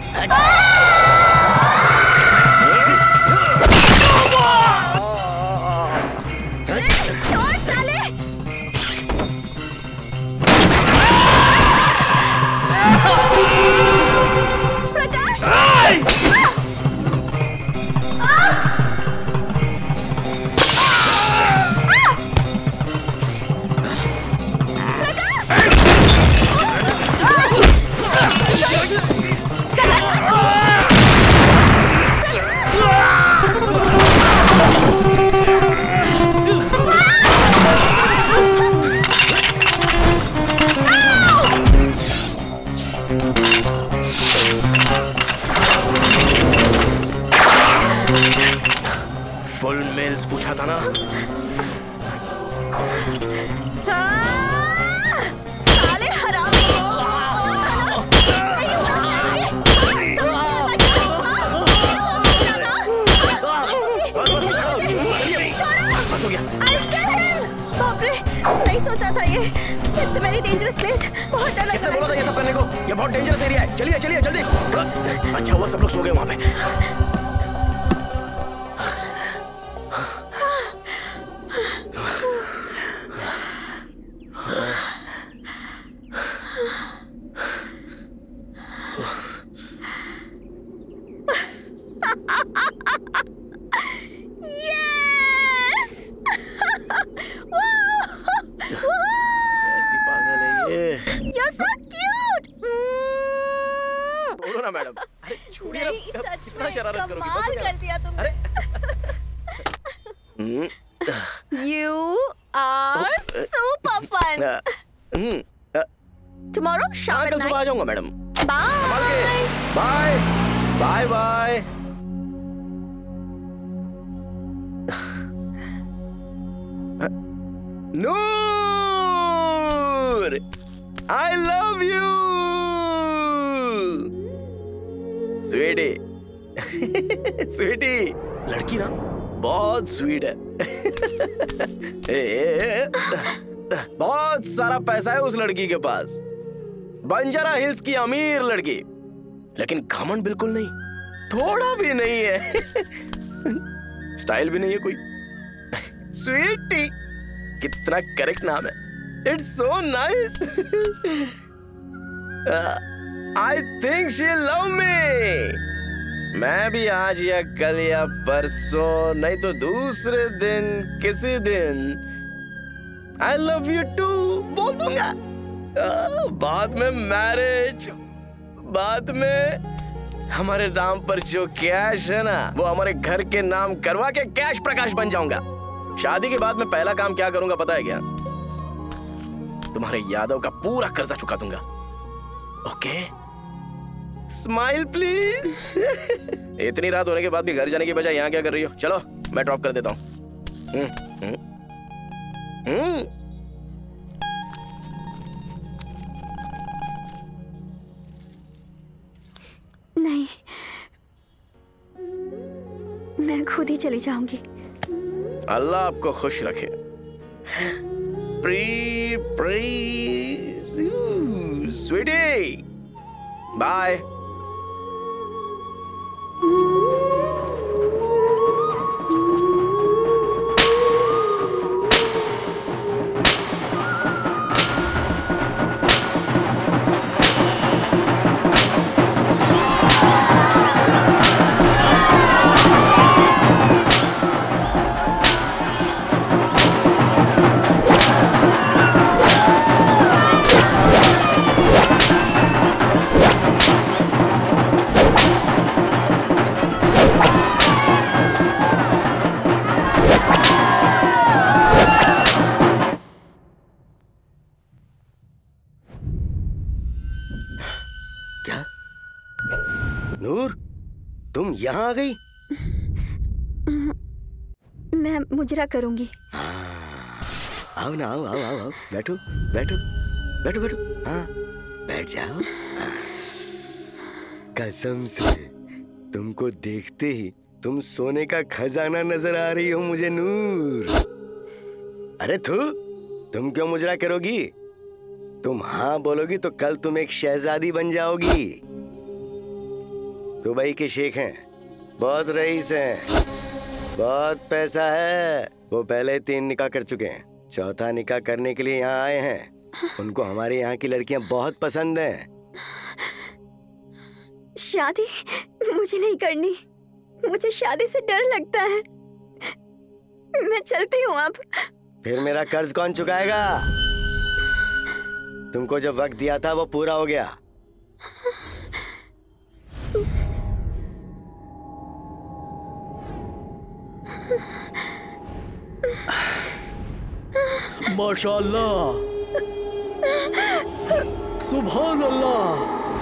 छोड़ साले। फुल मेल्स पूछा था ना। साले हराम। बाप रे, नहीं सोचा था ये। It's very dangerous place. बहुत डर लग रहा है। बोला था ये सब करने को। ये बहुत डेंजरस एरिया है। चलिए चलिए जल्दी। अच्छा हुआ सब लोग सो गए वहाँ पे। मैडम छोड़िए, कितना शरारत करोगी? कमाल कर दिया तुमने। You are super fun. Tomorrow शाम कल सुबह आ जाऊंगा madam. Bye bye bye bye. Noor, I love you. Sweety sweety लड़की ना बहुत स्वीट है। बहुत सारा पैसा है उस लड़की के पास। बंजारा हिल्स की अमीर लड़की, लेकिन घमंड बिल्कुल नहीं, थोड़ा भी नहीं है। स्टाइल भी नहीं है कोई। स्वीटी कितना करेक्ट नाम है। It's so nice. I think she love me. मैं भी आज या कल या परसों नहीं तो दूसरे दिन किसी दिन आई लव यू टू बोल दूंगा। बाद में मैरिज, बाद में हमारे नाम पर जो कैश है ना वो हमारे घर के नाम करवा के कैश प्रकाश बन जाऊंगा। शादी के बाद में पहला काम क्या करूंगा पता है क्या? तुम्हारे यादव का पूरा कर्जा चुका दूंगा। ओके? Smile please. इतनी रात होने के बाद भी घर जाने की बजाय यहाँ क्या कर रही हो? चलो मैं ड्रॉप कर देता हूँ। नहीं, मैं खुद ही चली जाऊंगी। अल्लाह आपको खुश रखे। स्वीटी बाय। नूर, तुम यहाँ आ गई? मैं मुजरा करूंगी। आओ ना, आओ आओ आओ, बैठो बैठो बैठो बैठो। हाँ बैठ जाओ। कसम से तुमको देखते ही तुम सोने का खजाना नजर आ रही हो मुझे नूर। अरे तुम क्यों मुजरा करोगी? तुम हाँ बोलोगी तो कल तुम एक शहजादी बन जाओगी। दुबई के शेख हैं, बहुत रईस हैं, बहुत पैसा है। वो पहले 3 निकाह कर चुके हैं, चौथा निकाह करने के लिए यहाँ आए हैं। उनको हमारे यहाँ की लड़कियाँ बहुत पसंद हैं। शादी मुझे नहीं करनी, मुझे शादी से डर लगता है। मैं चलती हूँ अब। फिर मेरा कर्ज कौन चुकाएगा? तुमको जो वक्त दिया था वो पूरा हो गया। माशाअल्लाह, सुभान अल्लाह।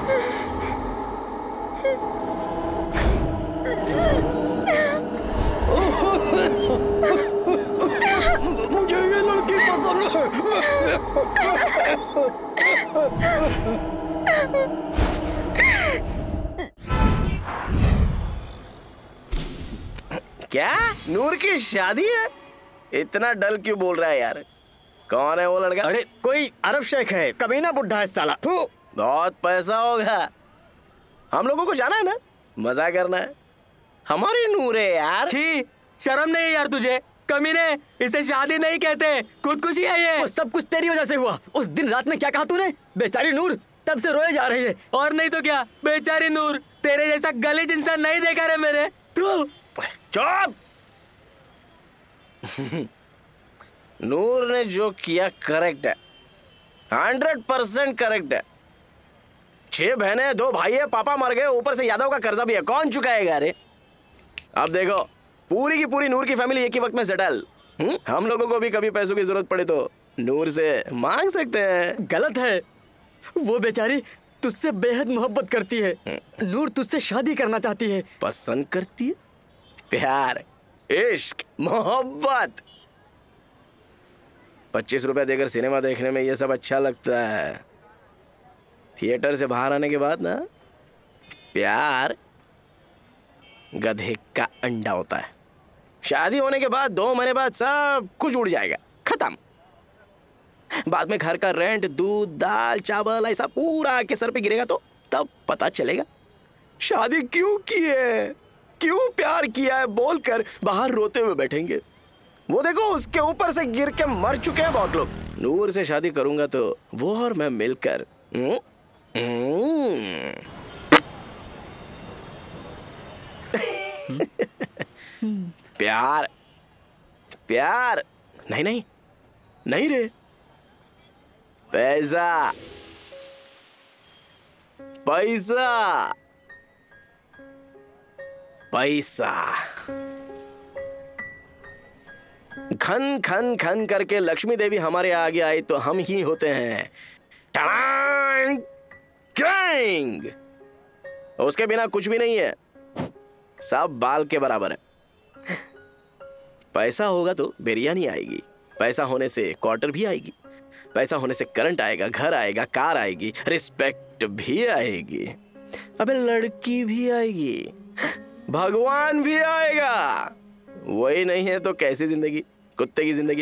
मुझे ये लड़की पसंद है। क्या नूर की शादी है? इतना डल क्यों बोल रहा है यार? कौन है वो लड़का? अरे कोई अरब शेख है, कमीना बुढ़ा है साला। बहुत पैसा होगा। हम लोगों को जाना है ना, मजा करना है। हमारी नूर है यार। छी, शर्म नहीं यार तुझे? कमीने, इसे शादी नहीं कहते, खुदकुशी है ये। वो सब कुछ तेरी वजह से हुआ। उस दिन रात में क्या कहा तूने? बेचारी नूर तब से रोए जा रही है। और नहीं तो क्या, बेचारी नूर। तेरे जैसा गलीज इंसान नहीं देखा रे मेरे। तू चुप। नूर ने जो किया करेक्ट है, 100% करेक्ट है। 6 बहनें 2 भाई है, पापा मर गए, ऊपर से यादव का कर्जा भी है, कौन चुकाएगा रे? अब देखो, पूरी की पूरी नूर की फैमिली एक ही वक्त में सेटल। हम लोगों को भी कभी पैसों की जरूरत पड़े तो नूर से मांग सकते हैं। गलत है, वो बेचारी तुझसे बेहद मोहब्बत करती है। नूर तुझसे शादी करना चाहती है। पसंद करती है? प्यार, इश्क, मोहब्बत। 25 रुपए देकर सिनेमा देखने में ये सब अच्छा लगता है। थिएटर से बाहर आने के बाद ना, प्यार गधे का अंडा होता है। शादी होने के बाद 2 महीने बाद सब कुछ उड़ जाएगा, खत्म। बाद में घर का रेंट, दूध, दाल, चावल ऐसा पूरा के सर पे गिरेगा तो तब पता चलेगा शादी क्यों की है, क्यों प्यार किया है बोलकर बाहर रोते हुए बैठेंगे। वो देखो, उसके ऊपर से गिर के मर चुके हैं बहुत लोग। नूर से शादी करूंगा तो वो और मैं मिलकर प्यार प्यार नहीं नहीं, नहीं रे, पैसा पैसा पैसा। खन खन खन करके लक्ष्मी देवी हमारे आगे आई तो हम ही होते हैं टड़ांग किंग। उसके बिना कुछ भी नहीं है, सब बाल के बराबर है। पैसा होगा तो बिरयानी आएगी, पैसा होने से क्वार्टर भी आएगी, पैसा होने से करंट आएगा, घर आएगा, कार आएगी, रिस्पेक्ट भी आएगी, अबे लड़की भी आएगी, भगवान भी आएगा। वही नहीं है तो कैसी जिंदगी, कुत्ते की जिंदगी।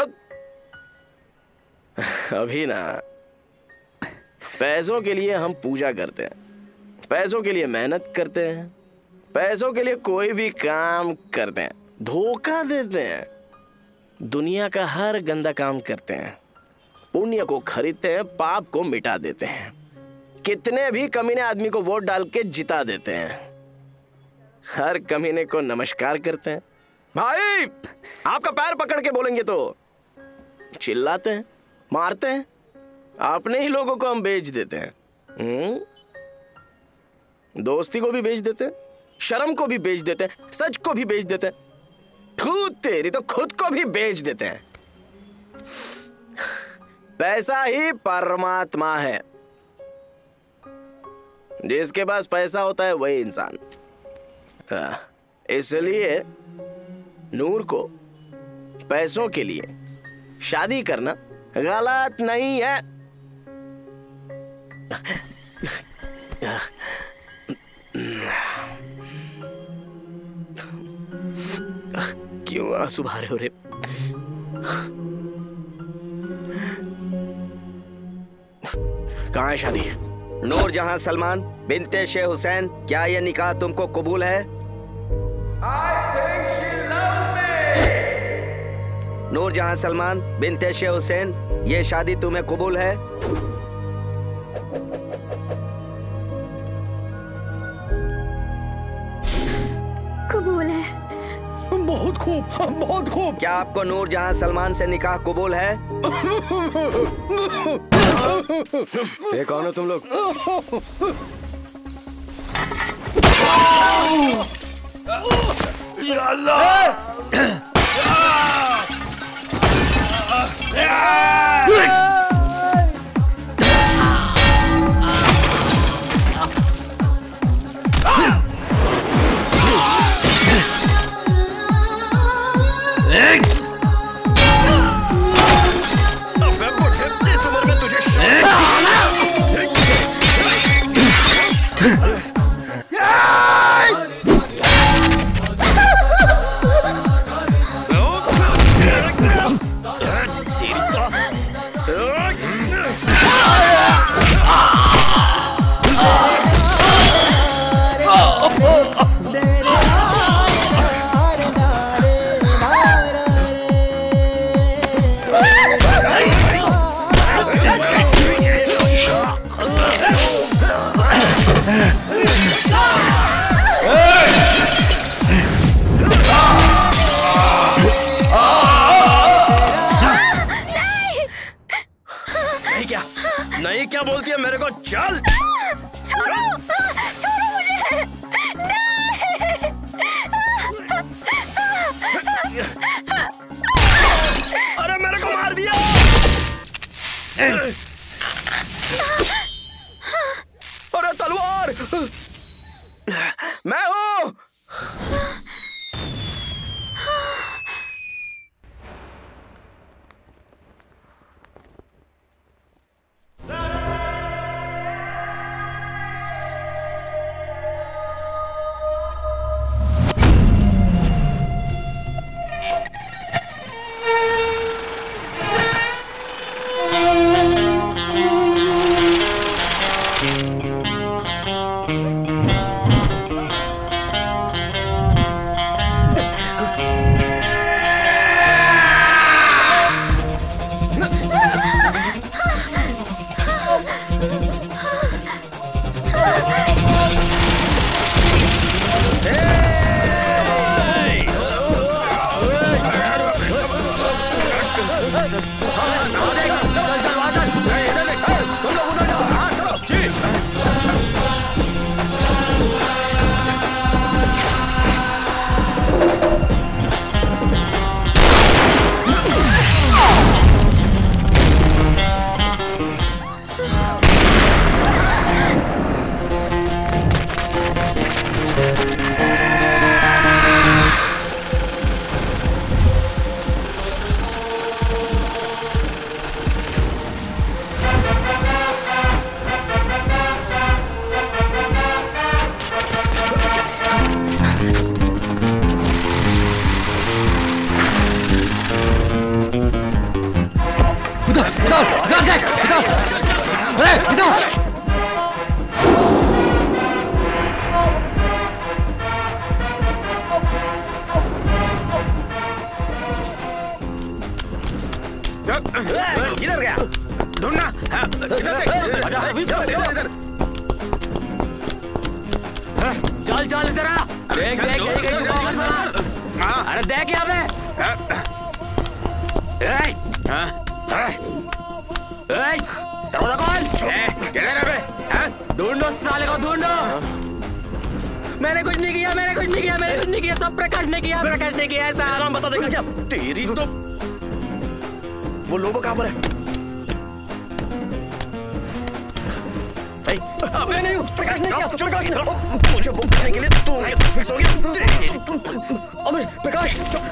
अभी ना पैसों के लिए हम पूजा करते हैं, पैसों के लिए मेहनत करते हैं, पैसों के लिए कोई भी काम करते हैं, धोखा देते हैं, दुनिया का हर गंदा काम करते हैं, पुण्य को खरीदते हैं, पाप को मिटा देते हैं, कितने भी कमीने आदमी को वोट डाल के जिता देते हैं, हर कमीने को नमस्कार करते हैं। भाई आपका पैर पकड़ के बोलेंगे तो चिल्लाते हैं, मारते हैं, अपने ही लोगों को हम बेच देते हैं। दोस्ती को भी बेच देते हैं, शर्म को भी बेच देते हैं, सच को भी बेच देते हैं, थू तेरी तो खुद को भी बेच देते हैं। पैसा ही परमात्मा है, जिसके पास पैसा होता है वही इंसान। इसलिए नूर को पैसों के लिए शादी करना गलत नहीं है। क्यों आंसू बहा हो रे? कहाँ है शादी? नूरजहां सलमान बिनते शेख हुसैन, क्या यह निकाह तुमको कबूल है? नूरजहां सलमान बिनते शेख हुसैन, ये शादी तुम्हें कबूल है? कबूल है। बहुत खूब, बहुत खूब। क्या आपको नूरजहां सलमान से निकाह कबूल है? ये कौन हो तुम लोग? या अल्लाह! नहीं क्या बोलती है मेरे को? चल छोड़ो, छोड़ो मुझे। अरे मेरे को मार दिया। अरे तलवार, मैं हूँ। इधर गया ढूंढना इधर चल चल इधर आ देख देख यही कहीं गुफा होगा साला। अरे देख यहाँ पे कौन ढूंढो साले को ढूंढो। मैंने कुछ नहीं किया मैंने कुछ नहीं किया मैंने कुछ नहीं किया सब प्रकाश ने किया प्रकाश ने किया। ऐसा आराम बता देगा क्या तेरी तो वो लोगों कहाँ पर है? अबे नहीं प्रकाश ने किया प्रकाश ने मुझे बुक करने के लिए तू फिक्स हो गया। अबे प्रकाश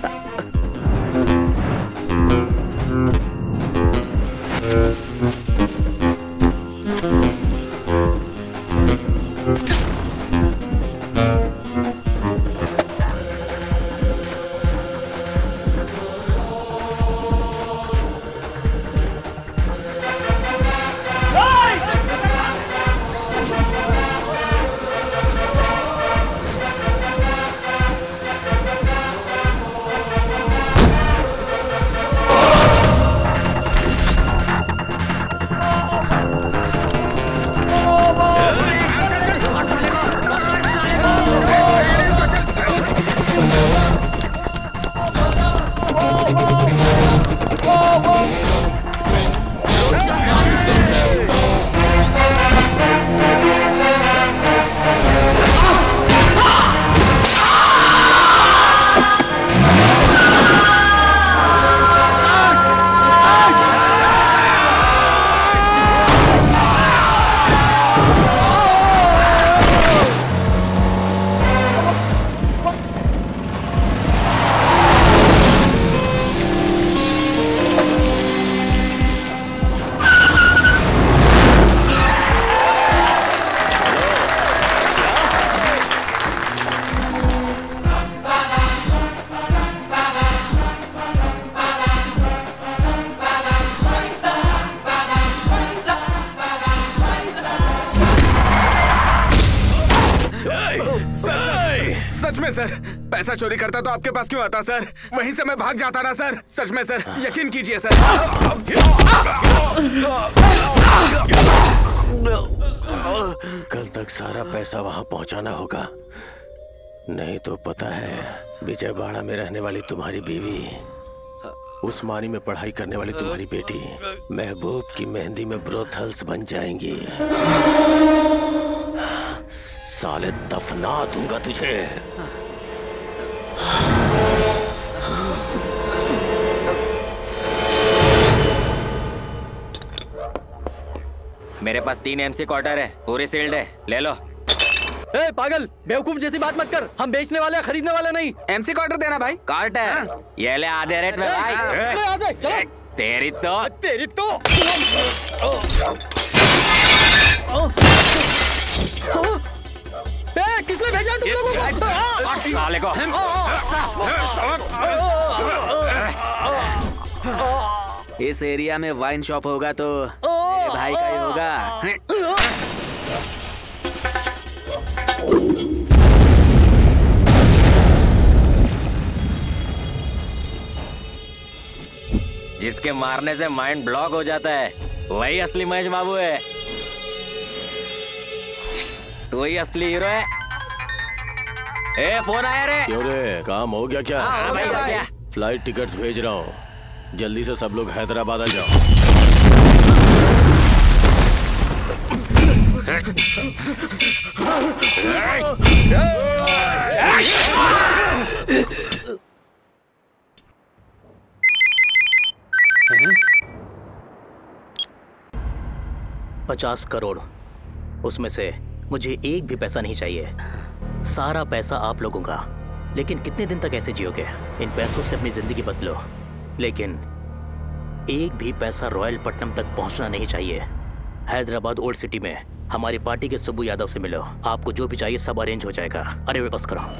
पैसा चोरी करता तो आपके पास क्यों आता सर? वहीं से मैं भाग जाता ना सर। सच में सर यकीन कीजिए सर। कल तक सारा पैसा वहां पहुंचाना होगा, नहीं तो पता है विजयवाड़ा में रहने वाली तुम्हारी बीवी, उस्मानी में पढ़ाई करने वाली तुम्हारी बेटी महबूब की मेहंदी में ब्रोथल्स बन जाएंगी। साले दफना दूंगा तुझे। मेरे पास 3 MC क्वार्टर है, पूरी सील्ड है, ले लो। ए पागल बेवकूफ जैसी बात मत कर, हम बेचने वाले हैं खरीदने वाले नहीं। MC क्वार्टर देना भाई। कार्ट है ये ले आधे रेट में भाई। तेरी तो किसने भेजा तुम लोगों को? साले को इस एरिया में वाइन शॉप होगा तो मेरे भाई का ही होगा। जिसके मारने से माइंड ब्लॉक हो जाता है वही असली महेश बाबू है। तू ही असली हीरो है। ए फोन आया रे। क्यों रे, काम हो गया क्या? हाँ, हो गया। फ्लाइट टिकट्स भेज रहा हूँ, जल्दी से सब लोग हैदराबाद आ जाओ। $50 करोड़, उसमें से मुझे एक भी पैसा नहीं चाहिए। सारा पैसा आप लोगों का। लेकिन कितने दिन तक ऐसे जियोगे? इन पैसों से अपनी जिंदगी बदलो, लेकिन एक भी पैसा रॉयल पट्टनम तक पहुंचना नहीं चाहिए। हैदराबाद ओल्ड सिटी में हमारी पार्टी के सुब्बू यादव से मिलो, आपको जो भी चाहिए सब अरेंज हो जाएगा। अरे वे बस करो।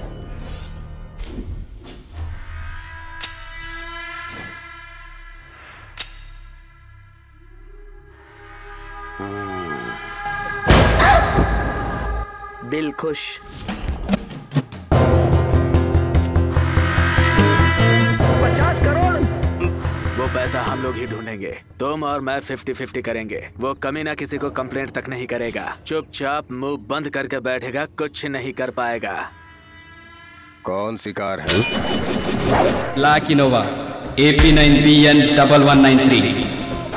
दिल खुश। वो पैसा हम लोग ही ढूंढेंगे। तुम और मैं 50-50 करेंगे। वो कमीना किसी को कंप्लेंट तक नहीं करेगा, चुपचाप मुंह बंद करके बैठेगा, कुछ नहीं कर पाएगा। कौन सी कार है? Black Innova AP9BN1193।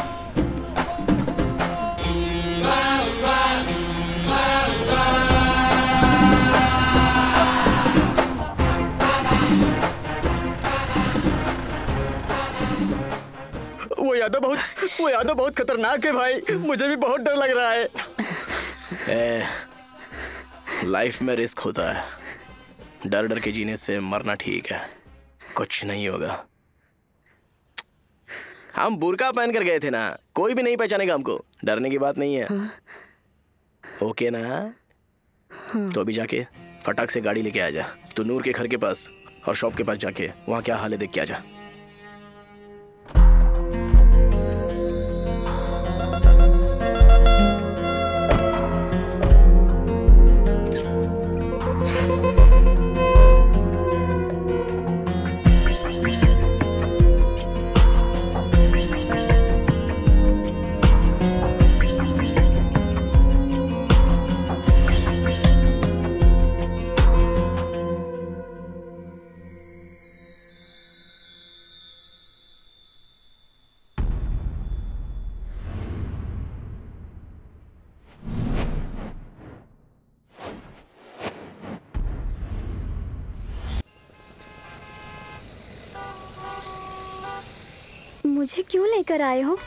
वो यादव बहुत खतरनाक है भाई, मुझे भी बहुत डर लग रहा है। लाइफ में रिस्क होता है, डर डर के जीने से मरना ठीक है, कुछ नहीं होगा। हम बुर्का पहन कर गए थे ना, कोई भी नहीं पहचानेगा हमको, डरने की बात नहीं है। ओके ना? तो अभी जाके फटाक से गाड़ी लेके आ जा। तू नूर के घर के पास और शॉप के पास जाके वहाँ क्या हाल है देख के आ जा। मुझे क्यों लेकर आए हो?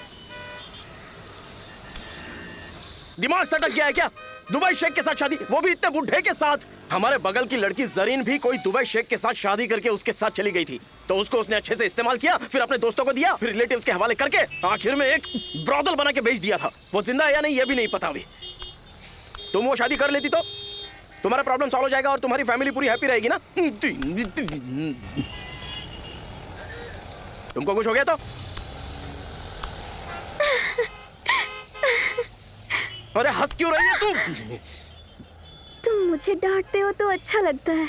दिमाग सटक गया है क्या? दुबई शेख के साथ शादी, वो भी इतने बुढ़े के साथ। हमारे बगल की लड़की जरीन भी कोई दुबई शेख के साथ शादी करके उसके साथ चली गई थी, तो उसको उसने अच्छे से इस्तेमाल किया, फिर अपने दोस्तों को दिया, फिर रिलेटिव्स के हवाले करके आखिर में एक ब्रॉदल बना के बेच दिया था। वो जिंदा है या नहीं ये भी नहीं पता अभी। तुम वो शादी कर लेती तो तुम्हारा प्रॉब्लम सॉल्व हो जाएगा और तुम्हारी फैमिली पूरी हैप्पी रहेगी ना। तुमको कुछ हो गया तो? अरे हंस क्यों रही है तुम? तुम मुझे डांटते हो तो अच्छा लगता है।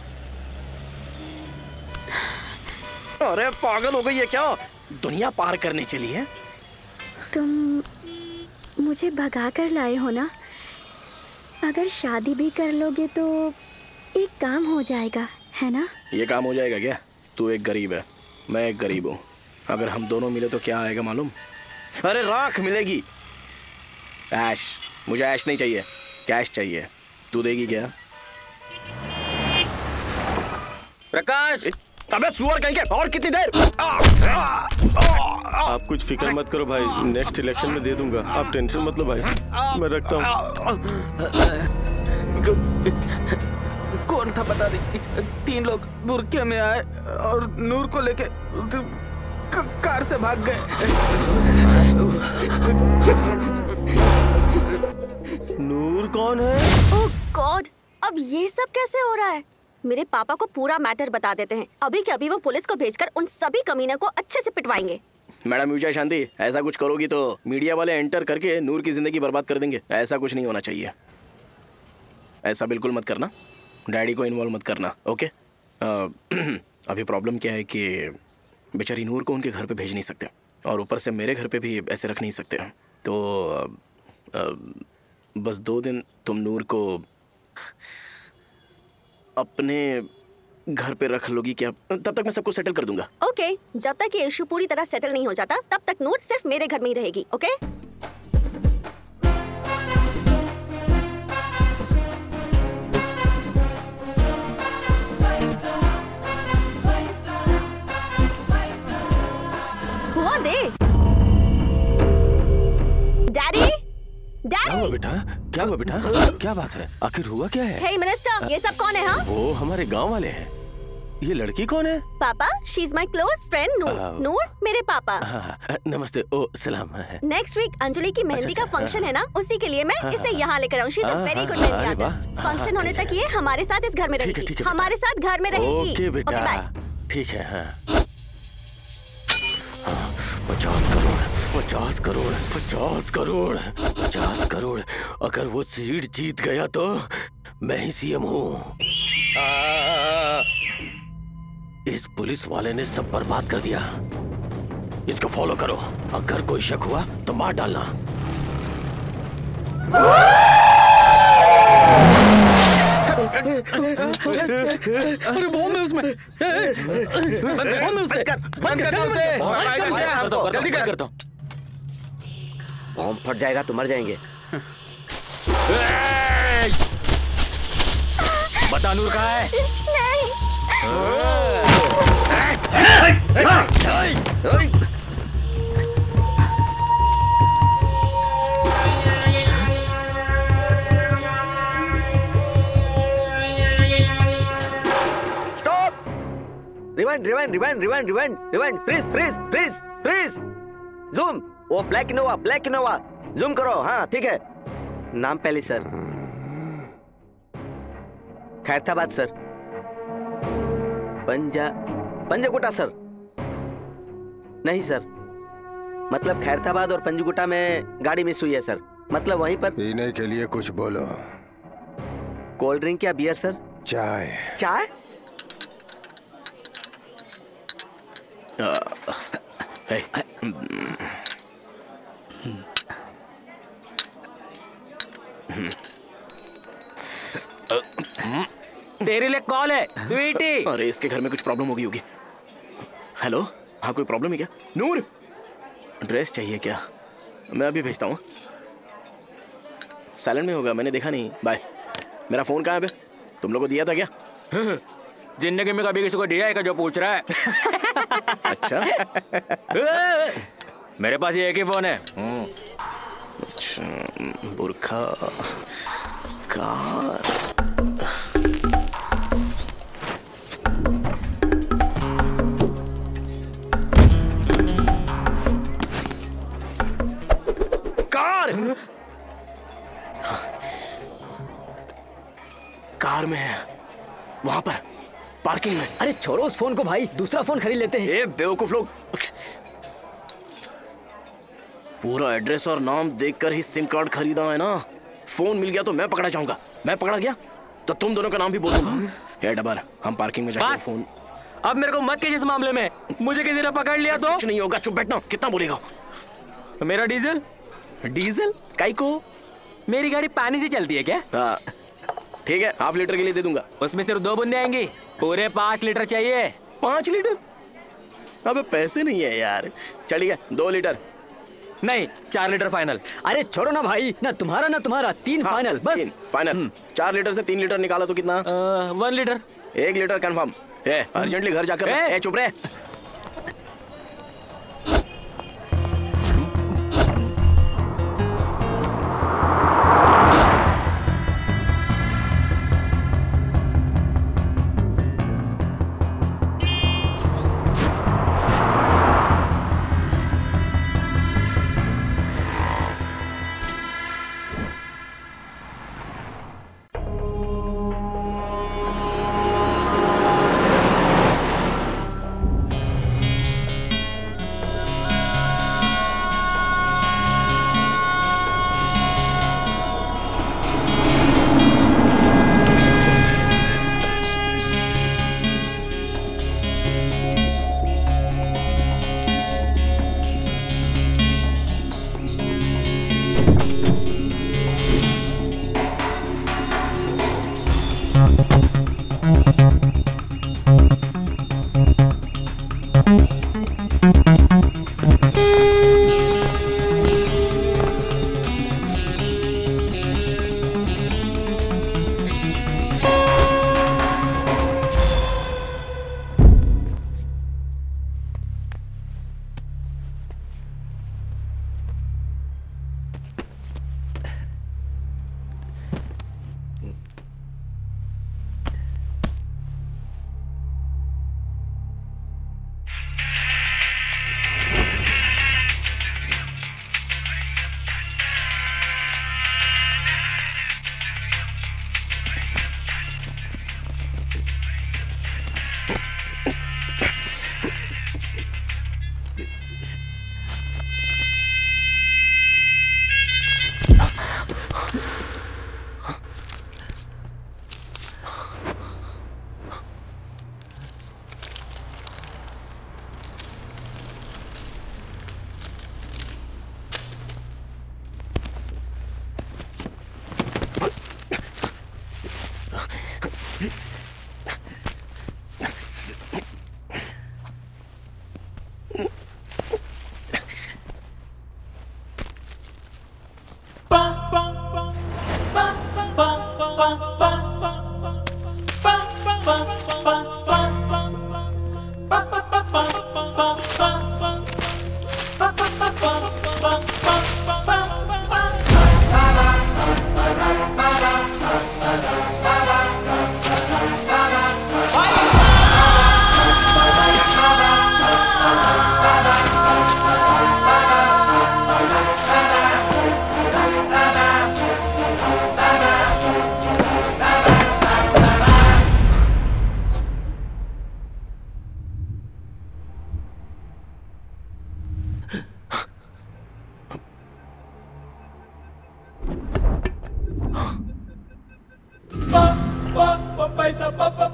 अरे पागल हो गई है क्या? दुनिया पार करने चली है। तुम मुझे भगा कर लाए हो ना? अगर शादी भी कर लोगे तो एक काम हो जाएगा, है ना? ये काम हो जाएगा क्या? तू एक गरीब है, मैं एक गरीब हूँ। अगर हम दोनों मिले तो क्या आएगा मालूम? अरे राख मिलेगी। ऐश। मुझे ऐश नहीं चाहिए, कैश चाहिए। तू देगी क्या? प्रकाश! अबे सुअर कहीं के, और कितनी देर? आप कुछ फिक्र मत करो भाई, नेक्स्ट इलेक्शन में दे दूंगा, आप टेंशन मत लो भाई। मैं रखता हूँ। कौन था पता नहीं, 3 लोग बुरके में आए और नूर को लेके कार से भाग गए। नूर कौन है? ओह गॉड, अब ये सब कैसे हो रहा है? मेरे पापा को पूरा मैटर बता देते हैं, अभी के अभी वो पुलिस को भेजकर उन सभी कमीने को अच्छे से पिटवाएंगे। मैडम विजय शांति, ऐसा कुछ करोगी तो मीडिया वाले एंटर करके नूर की जिंदगी बर्बाद कर देंगे। ऐसा कुछ नहीं होना चाहिए, ऐसा बिल्कुल मत करना। डैडी को इन्वॉल्व मत करना, ओके? अभी प्रॉब्लम क्या है कि बेचारी नूर को उनके घर पे भेज नहीं सकते और ऊपर से मेरे घर पे भी ऐसे रख नहीं सकते। तो बस 2 दिन तुम नूर को अपने घर पे रख लोगी क्या? तब तक मैं सबको सेटल कर दूंगा। ओके, जब तक ये इशू पूरी तरह सेटल नहीं हो जाता तब तक नूर सिर्फ मेरे घर में ही रहेगी, ओके? हुआ दे। डैडी, क्या हुआ बेटा? क्या हुआ बेटा? क्या बात है? आखिर हुआ क्या है? हे मिनिस्टर, ये सब कौन है? हाँ, वो हमारे गांव वाले हैं। ये लड़की कौन है? पापा, she is my close friend Noor. Noor मेरे पापा। नमस्ते। ओ सलाम। नेक्स्ट वीक अंजलि की मेहंदी का फंक्शन है ना, उसी के लिए मैं इसे यहाँ लेकर आऊँ। She is a very good mehndi artist. Function होने तक ये हमारे साथ इस घर में रहेगी, हमारे साथ घर में रहेगी। ओके बेटा, ठीक है। 50 करोड़ 50 करोड़ 50 करोड़ 50 करोड़। अगर वो सीट जीत गया तो मैं ही सीएम हूँ। इस पुलिस वाले ने सब बर्बाद कर दिया। इसको फॉलो करो, अगर कोई शक हुआ तो मार डालना। अरे बॉम्ब है उसमें। जल्दी कर करता हूँ। बॉम्ब फट जाएगा तो मर जाएंगे। बता नूर कहाँ है? Rewind rewind rewind rewind rewind rewind freeze freeze freeze freeze zoom. वो ब्लैक इनोवा जूम करो। हाँ ठीक है। नाम पहले sir. Khairatabad sir. Panjagutta sir. नहीं सर, मतलब खैरताबाद और पंजगुटा में गाड़ी मिस हुई है सर। मतलब वहीं पर। पीने के लिए कुछ बोलो। कोल्ड ड्रिंक या बियर सर? चाय। चाय? तेरे लिए कॉल है स्वीटी। अरे इसके घर में कुछ प्रॉब्लम हो गई होगी। हेलो, हाँ कोई प्रॉब्लम है क्या? नूर, ड्रेस चाहिए क्या? मैं अभी भेजता हूँ। साइलेंट में होगा, मैंने देखा नहीं। बाय। मेरा फोन कहाँ है बे? तुम लोगों को दिया था क्या? जिंदगी में कभी किसी को दिया है क्या जो पूछ रहा है? अच्छा। मेरे पास ये एक ही फोन है। अच्छा, बुरखा कार। कार में है, वहां पर पार्किंग में। अरे छोड़ो उस फोन को भाई, दूसरा फोन खरीद लेते हैं। ए बेवकूफ लोग, पूरा एड्रेस और नाम देखकर ही सिम कार्ड खरीदा है ना। फोन मिल गया तो मैं पकड़ा जाऊंगा, मैं पकड़ा गया तो तुम दोनों का नाम भी बोल दूंगा। ए डबर, हम पार्किंग में जाकर फोन। अब मेरे को मत कीजिए इस मामले में। मुझे किसी ने पकड़ लिया तो कुछ नहीं होगा, चुप बैठना। कितना बोलेगा? मेरा डीजल? डीजल काई को? मेरी गाड़ी पानी से चलती है क्या? हाँ ठीक है, ½ लीटर के लिए दे दूंगा। उसमें सिर्फ 2 बूंदे आएंगी। पूरे 5 लीटर चाहिए। 5 लीटर? अबे पैसे नहीं है यार। चलिए 2 लीटर। नहीं, 4 लीटर फाइनल। अरे छोड़ो ना भाई, ना तुम्हारा ना तुम्हारा, 3 फाइनल। बस 3 फाइनल। 4 लीटर से 3 लीटर निकाला तो कितना? 1 लीटर। 1 litre confirm. अर्जेंटली घर जाकर चुप रहे।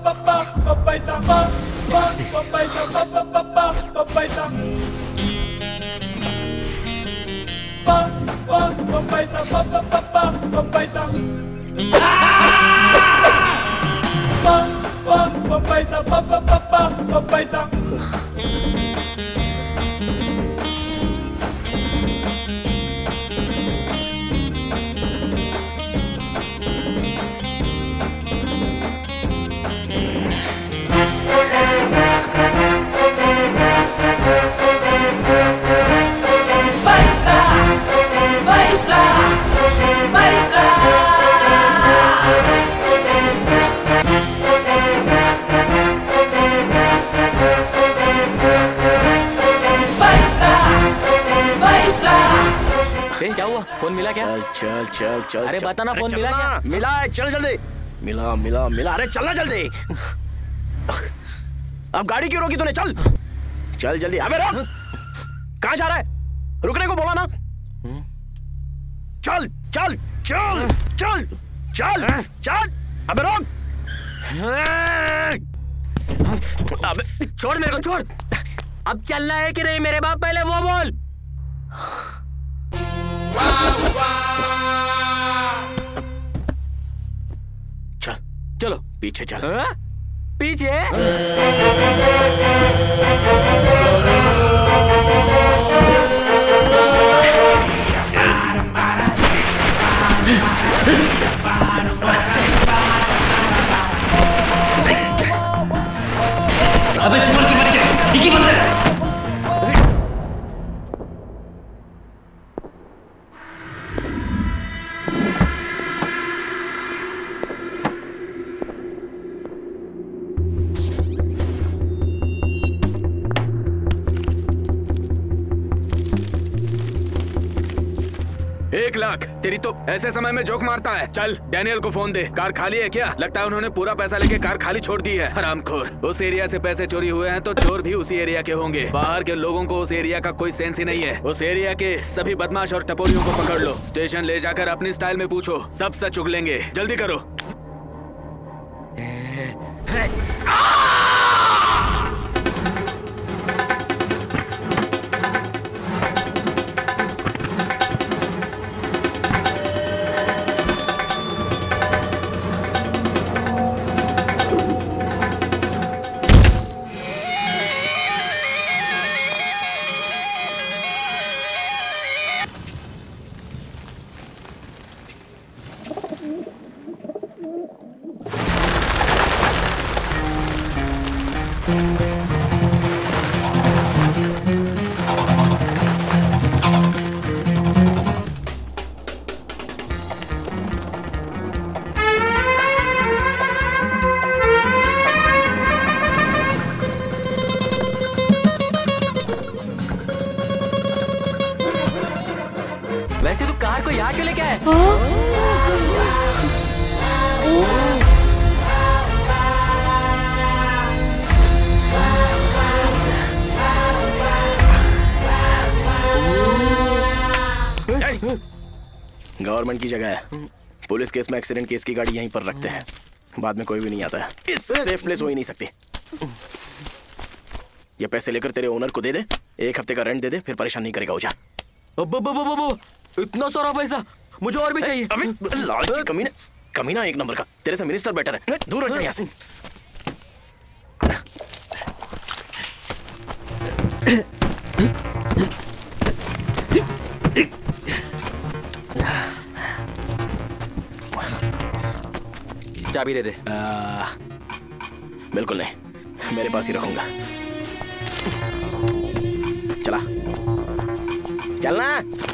क्या हुआ? फोन मिला क्या? चल चल चल। अरे बता ना, फोन मिला क्या? मिला है, चल जल्दी। मिला मिला मिला, अरे चलना जल्दी। अब गाड़ी क्यों रोकी तूने? चल चल जल्दी। अबे रुक, कहाँ जा रहा है? रुकने को बोला ना। चल चल चल चल चल चल। अबे रुक। अबे छोड़ मेरे को, छोड़। अब चलना है कि नहीं मेरे बाप? पहले वो बोल। चल चलो पीछे चल। पीछे? अबे सुअर के बच्चे, डिक्की बंद कर। तेरी तो ऐसे समय में जोक मारता है। चल डैनियल को फोन दे। कार खाली है क्या? लगता है उन्होंने पूरा पैसा लेके कार खाली छोड़ दी है। हरामखोर। उस एरिया से पैसे चोरी हुए हैं तो चोर भी उसी एरिया के होंगे। बाहर के लोगों को उस एरिया का कोई सेंस ही नहीं है। उस एरिया के सभी बदमाश और टपोरियों को पकड़ लो। स्टेशन ले जाकर अपनी स्टाइल में पूछो, सब सच उगलेंगे। जल्दी करो। वैसे तू कार को यहाँ क्यों लेके आया? गवर्नमेंट की जगह है। पुलिस केस में एक्सीडेंट केस की गाड़ी यहीं पर रखते हैं। बाद में कोई भी नहीं आता है। इससे सेफ प्लेस हो ही नहीं सकती। ये पैसे लेकर तेरे ओनर को दे दे। 1 हफ्ते का रेंट दे दे, फिर परेशान नहीं करेगा। हो जा। इतना सारा पैसा मुझे और भी चाहिए। अबे लालची कमीना, कमीना एक नंबर का। तेरे से मिनिस्टर बेटर है। दूर हट जा यहाँ से। चाबी दे दे। बिल्कुल नहीं, मेरे पास ही रखूंगा। चला चलना।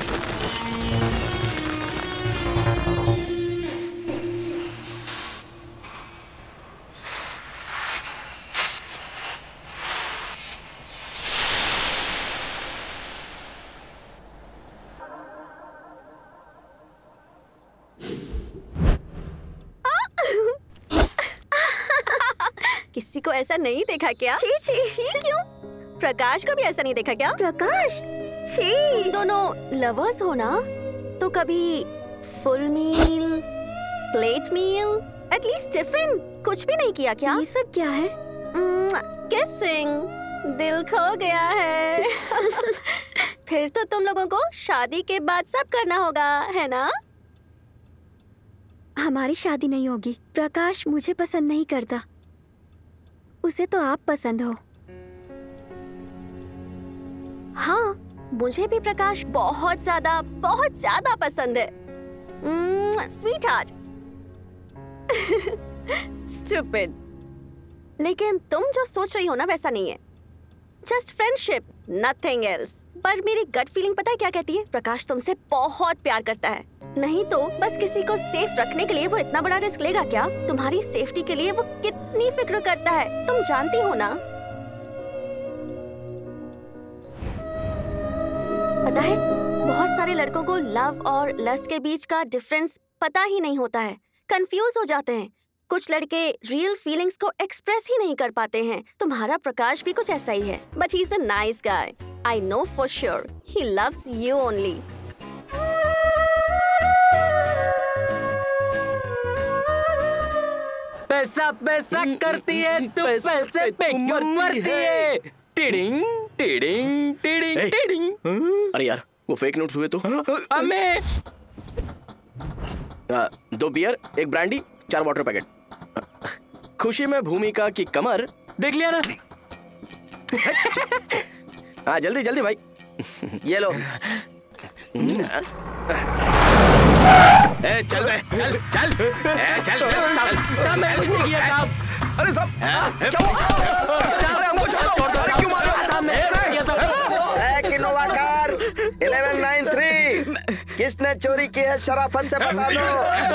किसी को ऐसा नहीं देखा क्या? छी छी। क्यों? प्रकाश को भी ऐसा नहीं देखा क्या? प्रकाश छी। दोनों लवर्स हो ना, तो कभी full meal, plate meal at least tiffin कुछ भी नहीं किया क्या? ये सब क्या है? किसिंग, दिल खो गया है। फिर तो तुम लोगों को शादी के बाद सब करना होगा, है ना? हमारी शादी नहीं होगी। प्रकाश मुझे पसंद नहीं करता, उसे तो आप पसंद हो। हाँ, मुझे भी प्रकाश बहुत ज्यादा पसंद है। Sweetheart. स्टूपिड। लेकिन तुम जो सोच रही हो ना वैसा नहीं है। Just friendship, nothing else. पर मेरी गट फीलिंग पता है क्या कहती है? प्रकाश तुमसे बहुत प्यार करता है। नहीं तो बस किसी को सेफ रखने के लिए वो इतना बड़ा रिस्क लेगा क्या? तुम्हारी सेफ्टी के लिए वो कितनी फिक्र करता है, तुम जानती हो ना? पता है, बहुत सारे लड़कों को लव और लस्ट के बीच का डिफरेंस पता ही नहीं होता है, कंफ्यूज हो जाते हैं। कुछ लड़के रियल फीलिंग्स को एक्सप्रेस ही नहीं कर पाते हैं। तुम्हारा प्रकाश भी कुछ ऐसा ही है, but he is a nice guy. I know for sure he loves you only. पैसा पैसा करती है तू, पैसे पे क्यों मरती है? टिडिंग टिडिंग टिडिंग टिडिंग। अरे यार, वो फेक नोट्स हुए तो? हमें 2 बियर, 1 ब्रांडी, 4 वाटर पैकेट। खुशी में भूमिका की कमर देख लिया ना? हाँ जल्दी जल्दी भाई। ये लो। ए चल बे, चल चल चल साहब मैं कुछ नहीं किया साहब। अरे साहब क्या हुआ? अरे हमको छोड़ो, अरे क्यों मारा? साहब मैं किया साहब। एक इनोवा कार 1193 किसने चोरी की है? शराफत से बता दो।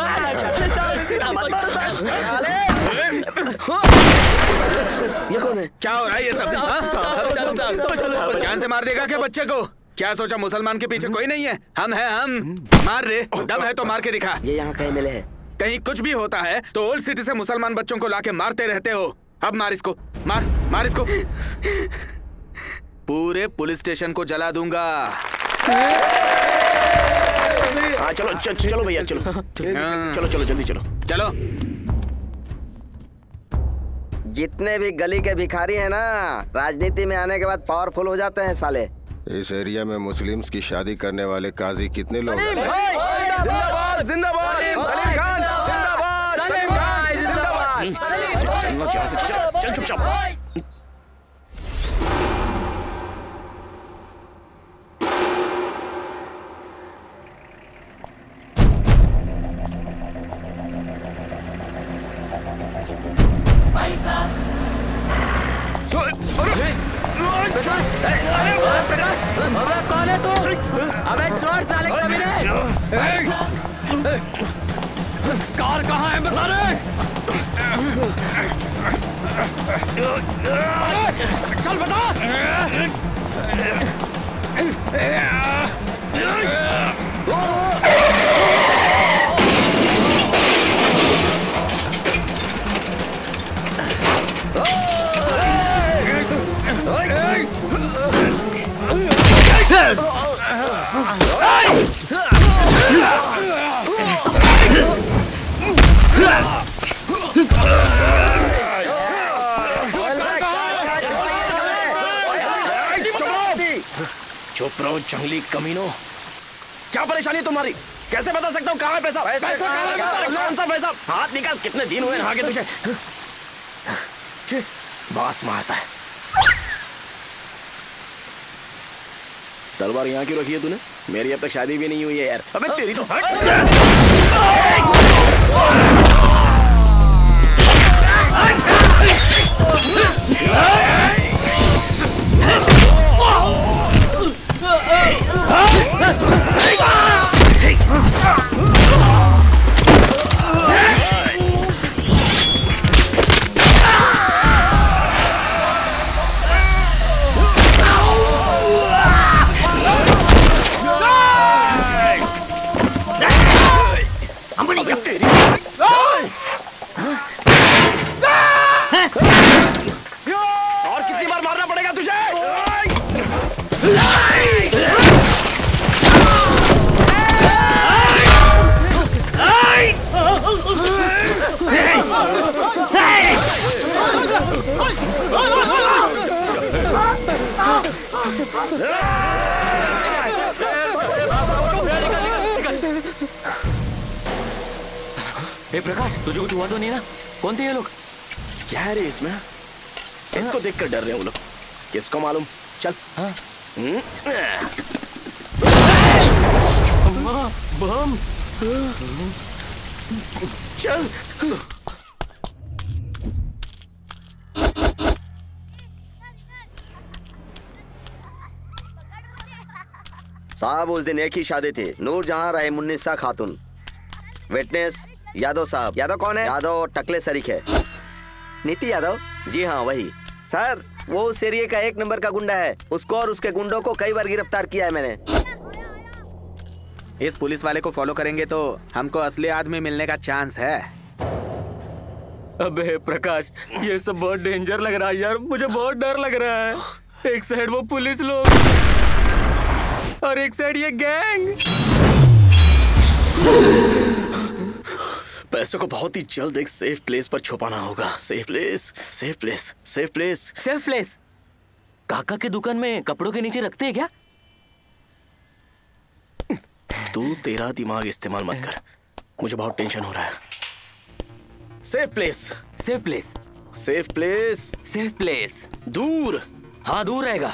ये कौन है? क्या हो रहा है ये सब? जान से मार देगा क्या बच्चे को? क्या सोचा मुसलमान के पीछे कोई नहीं है? हम हैं हम। मार रे, दम है तो मार के दिखा। ये यहाँ कहीं मिले हैं। कहीं कुछ भी होता है तो ओल्ड सिटी से मुसलमान बच्चों को लाके मारते रहते हो। अब मार इसको, मार मार इसको। पूरे पुलिस स्टेशन को जला दूंगा। हाँ चलो चलो भैया चलो चलो चलो जल्दी चलो चलो। जितने भी गली के भिखारी हैं ना, राजनीति में आने के बाद पावरफुल हो जाते हैं साले। इस एरिया में मुस्लिम्स की शादी करने वाले काजी कितने लोग हैं? जिंदाबाद जिंदाबाद सलीम खान जिंदाबाद सलीम खान जिंदाबाद। चल चुपचाप। कौन है तू? अबे छोड़ साले कमीने। कार कहाँ है बता रहे? चल बता। चुप रहो जंगली कमीनो। क्या परेशानी तुम्हारी? कैसे बता सकता हूँ कहाँ है पैसा? कौन सा पैसा? हाथ निकाल। कितने दिन हुए नहा के तुझे? बास मारता है। तलवार यहाँ क्यों रखी है तूने? मेरी अब तक शादी भी नहीं हुई है यार। अबे तेरी तो प्रकाश, तुझे कुछ हुआ तो नहीं ना? कौन थे ये लोग? क्या है रे इसमें? इसको देखकर डर रहे हैं वो लोग। किसको मालूम? चल। हाँ। बम। चल। साहब उस दिन एक ही शादी थी, नूरजहां रहे मुन्निसा खातून। विटनेस यादव साहब। यादव कौन है? यादव टकले सरीख है। नीति यादव? जी हाँ वही। सर वो उस एरिया का 1 नंबर का गुंडा है। उसको और उसके गुंडों को कई बार गिरफ्तार किया है मैंने। इस पुलिस वाले को फॉलो करेंगे तो हमको असली आदमी मिलने का चांस है। अबे प्रकाश, ये सब बहुत डेंजर लग रहा है यार, मुझे बहुत डर लग रहा है। एक साइड वो पुलिस लोग और एक साइड ये गैंग। पैसों को बहुत ही जल्द एक सेफ प्लेस पर छुपाना होगा। Safe place, safe place, safe place, safe place. काका की दुकान में कपड़ों के नीचे रखते हैं क्या? तू तेरा दिमाग इस्तेमाल मत कर, मुझे बहुत टेंशन हो रहा है। Safe place, safe place, safe place, safe place. दूर। हाँ दूर रहेगा।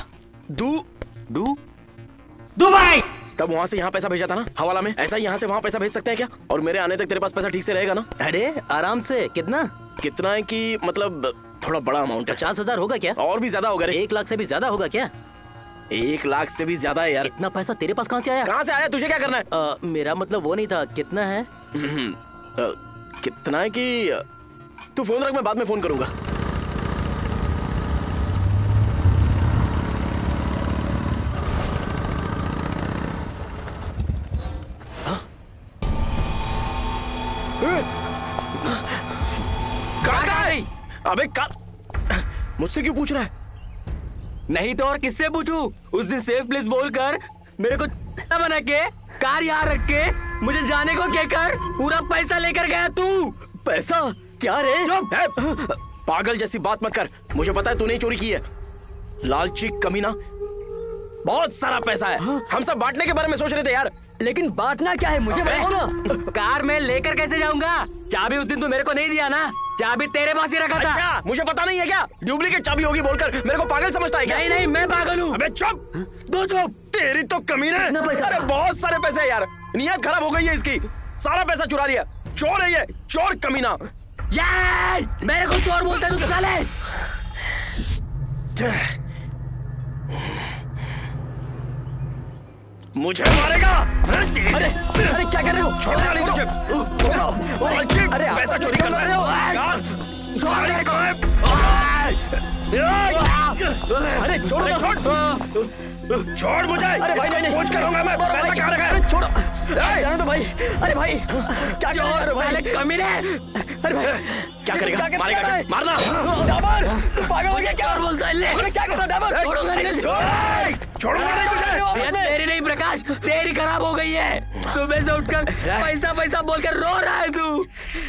दुबई। तब वहाँ से यहाँ पैसा भेजा था ना हवाला में, ऐसा ही यहाँ से वहाँ पैसा भेज सकते हैं क्या? और मेरे आने तक तेरे पास पैसा ठीक से रहेगा ना? अरे आराम से। कितना? कितना है कि मतलब थोड़ा बड़ा अमाउंट है। 50,000 होगा क्या? और भी ज्यादा होगा रे। 1 लाख से भी ज्यादा होगा क्या? 1 लाख से भी ज्यादा है यार। इतना पैसा तेरे पास कहाँ से आया? कहाँ से आया? तुझे क्या करना है? मेरा मतलब वो नहीं था। कितना है? कितना है कि तू फोन रख, मैं बाद में फोन करूंगा। अबे मुझसे क्यों पूछ रहा है? नहीं तो और किससे पूछूं? उस दिन सेफ प्लेस बोलकर मेरे को बना के कार यहाँ रख के मुझे जाने को कहकर पूरा पैसा लेकर गया तू। पैसा? क्या रे? पागल जैसी बात मत कर, मुझे पता है तूने चोरी की है। लालची कमीना, बहुत सारा पैसा है। हम सब बांटने के बारे में सोच रहे थे यार। लेकिन बांटना क्या है मुझे बताओ ना। कार में लेकर कैसे जाऊंगा? चाबी उस दिन तू मेरे को नहीं दिया ना, चाबी तेरे पास ही रखा था। अच्छा, मुझे पता नहीं है क्या? डुप्लीकेट चाबी होगी बोलकर मेरे को पागल समझता है क्या? नहीं नहीं, मैं पागल हूँ। अबे चुप, दो चुप। तेरी तो कमीना है। अरे बहुत सारे पैसे है यार, नियत खराब हो गई है इसकी। सारा पैसा चुरा लिया। चोर है ये, चोर कमीना। मेरे को चोर बोलता है तू साले। मुझे मारेगा? अरे अरे क्या कर रहे हो? छोड़ना नहीं तो। अरे पैसा चोरी कर रहे हो? अरे छोड़ मुझे। अरे भाई नहीं, खोज करूंगा मैं। पैसा कहाँ रखा है? छोड़ो जाने दो भाई। अरे भाई क्या कर रहे हो भाई? कमीने। अरे भाई क्या करेगा? मारेगा? मारना। डाबर तू पागल हो गया क्या? बोलता है ले। क्या कर रहा डाबर? छोड़ूंगा नहीं। छोड़ूंगा नहीं तुझे। तेरी नहीं प्रकाश, तेरी खराब हो गई है। सुबह से उठकर पैसा पैसा बोलकर रो रहा है तू।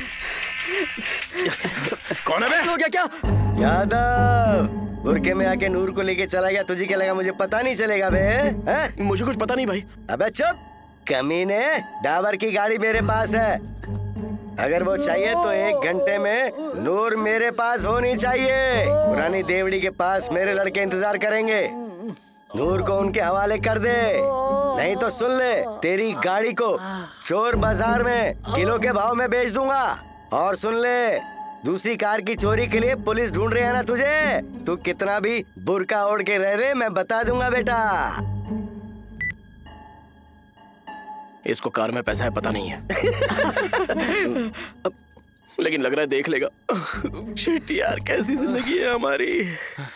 कौन है बे? हो गया क्या? यादव बुरके में आके नूर को लेके चला गया। तुझे क्या लगा मुझे पता नहीं चलेगा बे? मुझे कुछ पता नहीं भाई। अबे चुप कमीने, डाबर की गाड़ी मेरे पास है। अगर वो चाहिए तो 1 घंटे में नूर मेरे पास होनी चाहिए। पुरानी देवड़ी के पास मेरे लड़के इंतजार करेंगे। नूर को उनके हवाले कर दे, नहीं तो सुन ले, तेरी गाड़ी को चोर बाजार में किलो के भाव में बेच दूंगा। और सुन ले, दूसरी कार की चोरी के लिए पुलिस ढूंढ रही है ना तुझे? तू कितना भी बुर्का ओढ़ के रह मैं बता दूंगा बेटा। इसको कार में पैसा है पता नहीं है। लेकिन लग रहा है देख लेगा। शिट यार, कैसी जिंदगी है हमारी।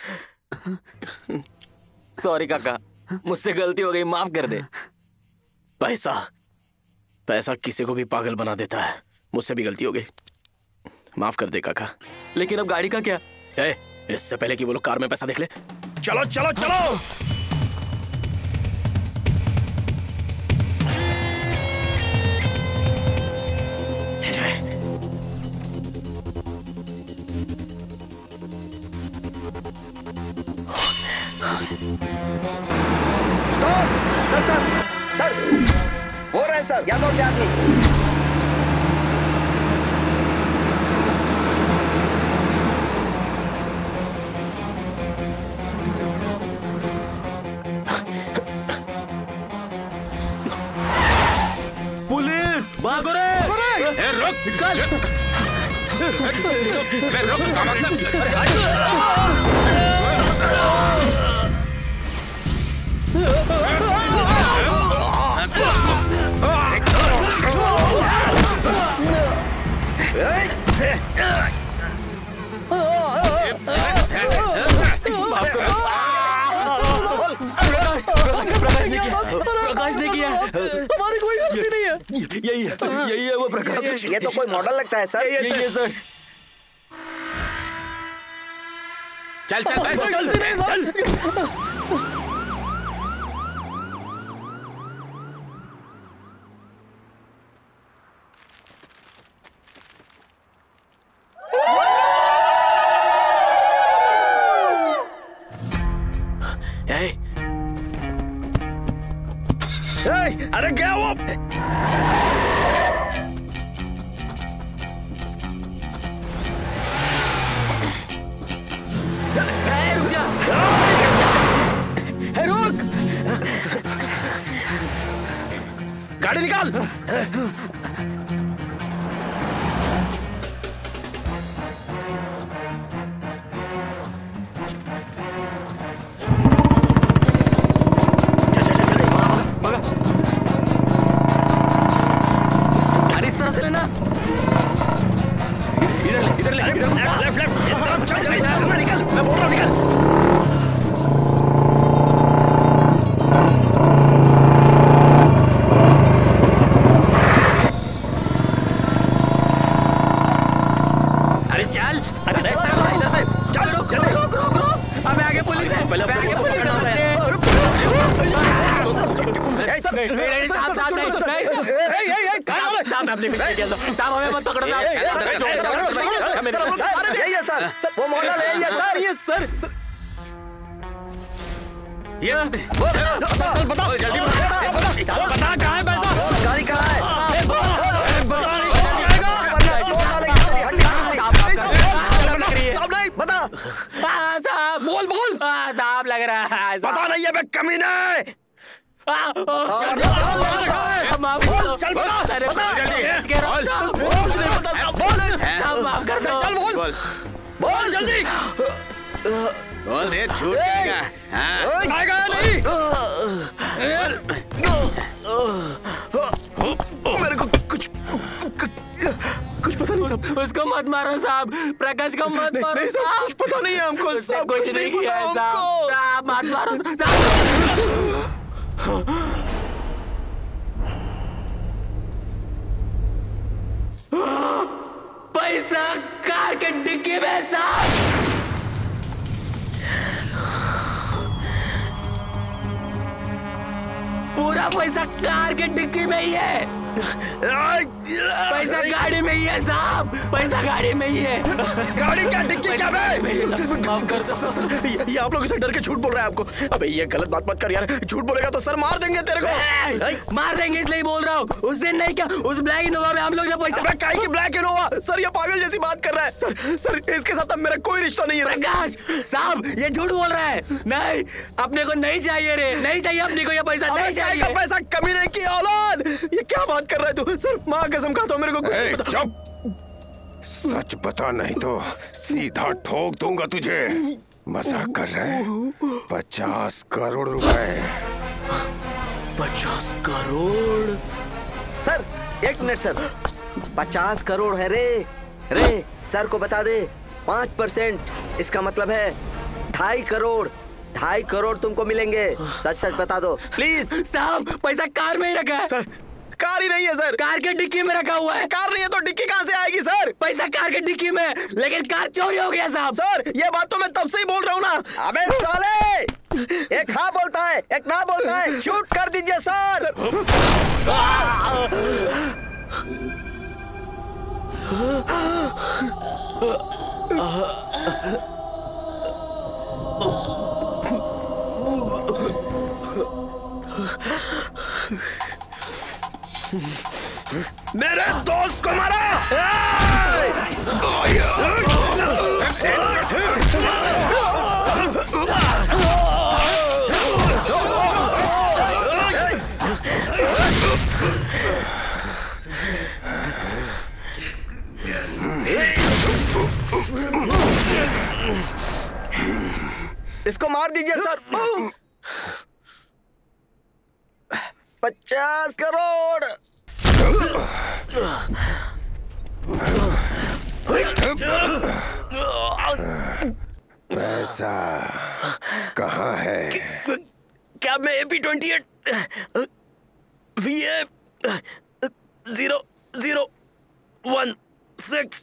सॉरी काका, मुझसे गलती हो गई, माफ कर दे। पैसा पैसा किसी को भी पागल बना देता है। मुझसे भी गलती हो गई, माफ कर दे काका। लेकिन अब गाड़ी का क्या? इससे पहले कि वो लोग कार में पैसा देख ले। चलो चलो चलो। सर वो रहे सर, यादव के आदमी। निकाल। प्रकाश ने किया। हमारी कोई गलती नहीं है। यही है वो प्रकाश। ये तो कोई मॉडल लगता है सर। यही है सर। चल चल चल चल। अरे क्या वो? रुक! गाड़ी निकाल। साहब हमें मत पकड़ो साहब। यही है सर, वो मॉडल है ये सर, ये सर। ये बताओ जल्दी बता कहाँ है पैसा? गाड़ी कहाँ है? बता। साहब बोल बोल। साहब लग रहा है पता नहीं है, मैं कमीना है। माफ कर दो। चल बोल बोल जल्दी बोल दे, छूट जाएगा। आएगा नहीं। मेरे को कुछ पता नहीं साहब। उसको मत मारो साहब, प्रकाश को मत मारो। नहीं साहब, कुछ पता नहीं है हमको। कुछ नहीं किया है साहब। साहब मत मारो पैसा कार के डिक्की में साहब। पूरा पैसा कार के डिक्की में ही है। पैसा गाड़ी में ही है साहब, पैसा गाड़ी में ही है। गाड़ी क्या डिक्की क्या में? माफ कर दो। ये आप लोग इसे डर के झूठ बोल रहे हैं आपको। अबे ये गलत बात मत कर यार, झूठ बोलेगा तो सर मार देंगे तेरे को। मार देंगे इसलिए बोल रहा हूँ। उस दिन नहीं क्या, उस ब्लैक इनोवा में हम लोग जब पैसा। काहे की ब्लैक इनोवा? सर ये पागल जैसी बात कर रहा है। सर इसके साथ अब मेरा कोई रिश्ता नहीं है। प्रकाश साहब ये झूठ बोल रहा है। नहीं अपने को नहीं चाहिए रे, नहीं चाहिए अपने को ये पैसा, नहीं चाहिए। पैसा कमीने की औलाद, ये क्या बात कर रहा है तू? सर माँ कसम खाता हूँ मेरे को कुछ पता। चुप, सच बता नहीं तो सीधा ठोक दूंगा तुझे। मजाक कर रहे हैं? 50 करोड़ रुपए। 50 crore? Sir 1 minute sir, 50 crore है रे सर को बता दे। 5% इसका मतलब है 2.5 करोड़। 2.5 करोड़ तुमको मिलेंगे। सच बता दो प्लीज। साहब पैसा कार में ही रखा है। सर कार ही नहीं है सर, कार के डिक्की में रखा हुआ है। कार नहीं है तो डिक्की कहाँ से आएगी सर? पैसा कार के डिक्की में, लेकिन कार चोरी हो गया साहब। सर ये बात तो मैं तब से ही बोल रहा हूँ ना। अबे साले, एक हाँ बोलता है एक ना बोलता है। शूट कर दीजिए सर। मेरे दोस्त को मारा। इसको मार दीजिए सर। 50 करोड़। पैसा कहाँ है? क्या मैं AP28 VA 0016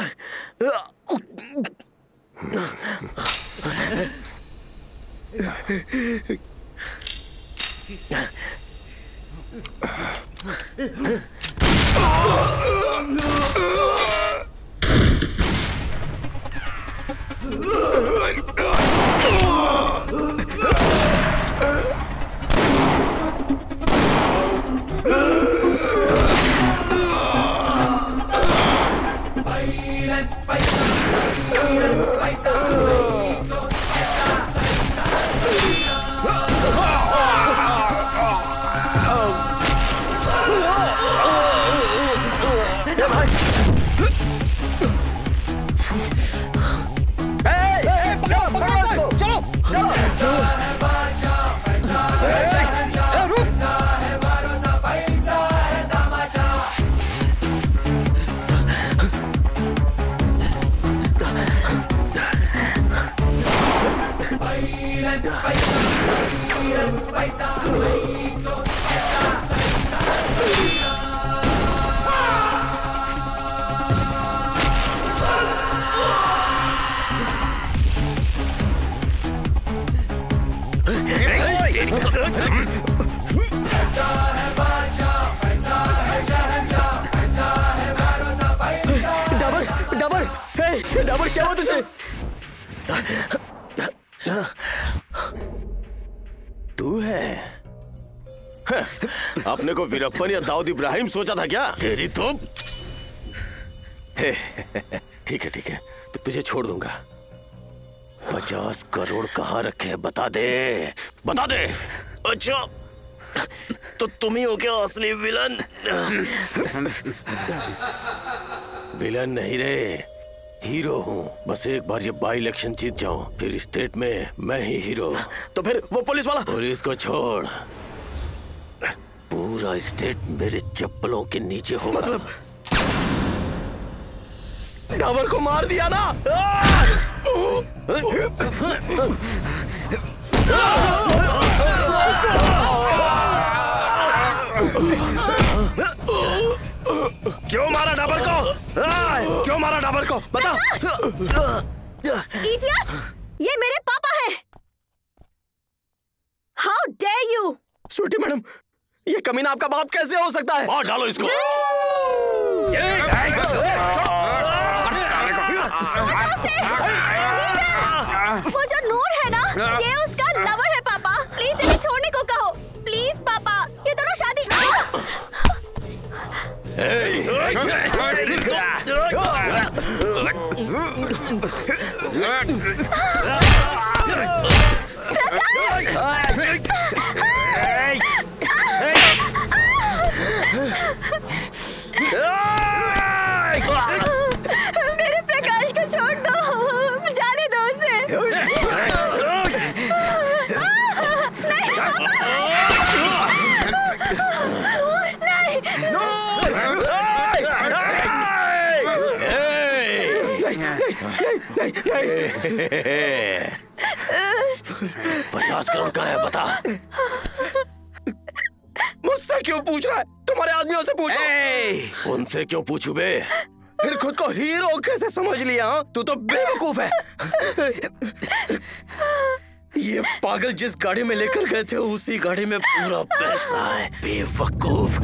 डाबर क्या हुआ तुझे? तू है? अपने को वीरप्पन या दाऊद इब्राहिम सोचा था क्या? तेरी तो ठीक है तो तुझे छोड़ दूंगा। 50 करोड़ कहाँ रखे हैं बता दे। अच्छा तो तुम ही हो क्या असली विलन? विलन नहीं रे, हीरो हूँ। बस एक बार ये बाई इलेक्शन जीत जाऊं, फिर स्टेट में मैं ही हीरो। तो फिर वो पुलिस वाला? पुलिस को छोड़, पूरा स्टेट मेरे चप्पलों के नीचे होगा। मतलब डाबर को मार दिया ना? क्यों मारा डाबर को? क्यों मारा डाबर को? बता। इडियट! ये मेरे पापा हैं। How dare you? Sweetie madam, ये कमीना आपका बाप कैसे हो सकता है? मार डालो इसको। वो जो नूर है ना, ये उसका लवर है पापा। प्लीज इन्हें छोड़ने को कहो। प्लीज पापा, ये दोनों शादी मेरे प्रकाश को छोड़ दो, जाने दो उसे। नहीं। 50 करोड़ का है बता। मुझसे क्यों पूछ रहा है? तुम्हारे आदमियों से पूछो। उनसे क्यों पूछूं बे? फिर खुद को हीरो कैसे समझ लिया? तू तो बेवकूफ है। ये पागल जिस गाड़ी में लेकर गए थे उसी गाड़ी में पूरा पैसा है। बेवकूफ।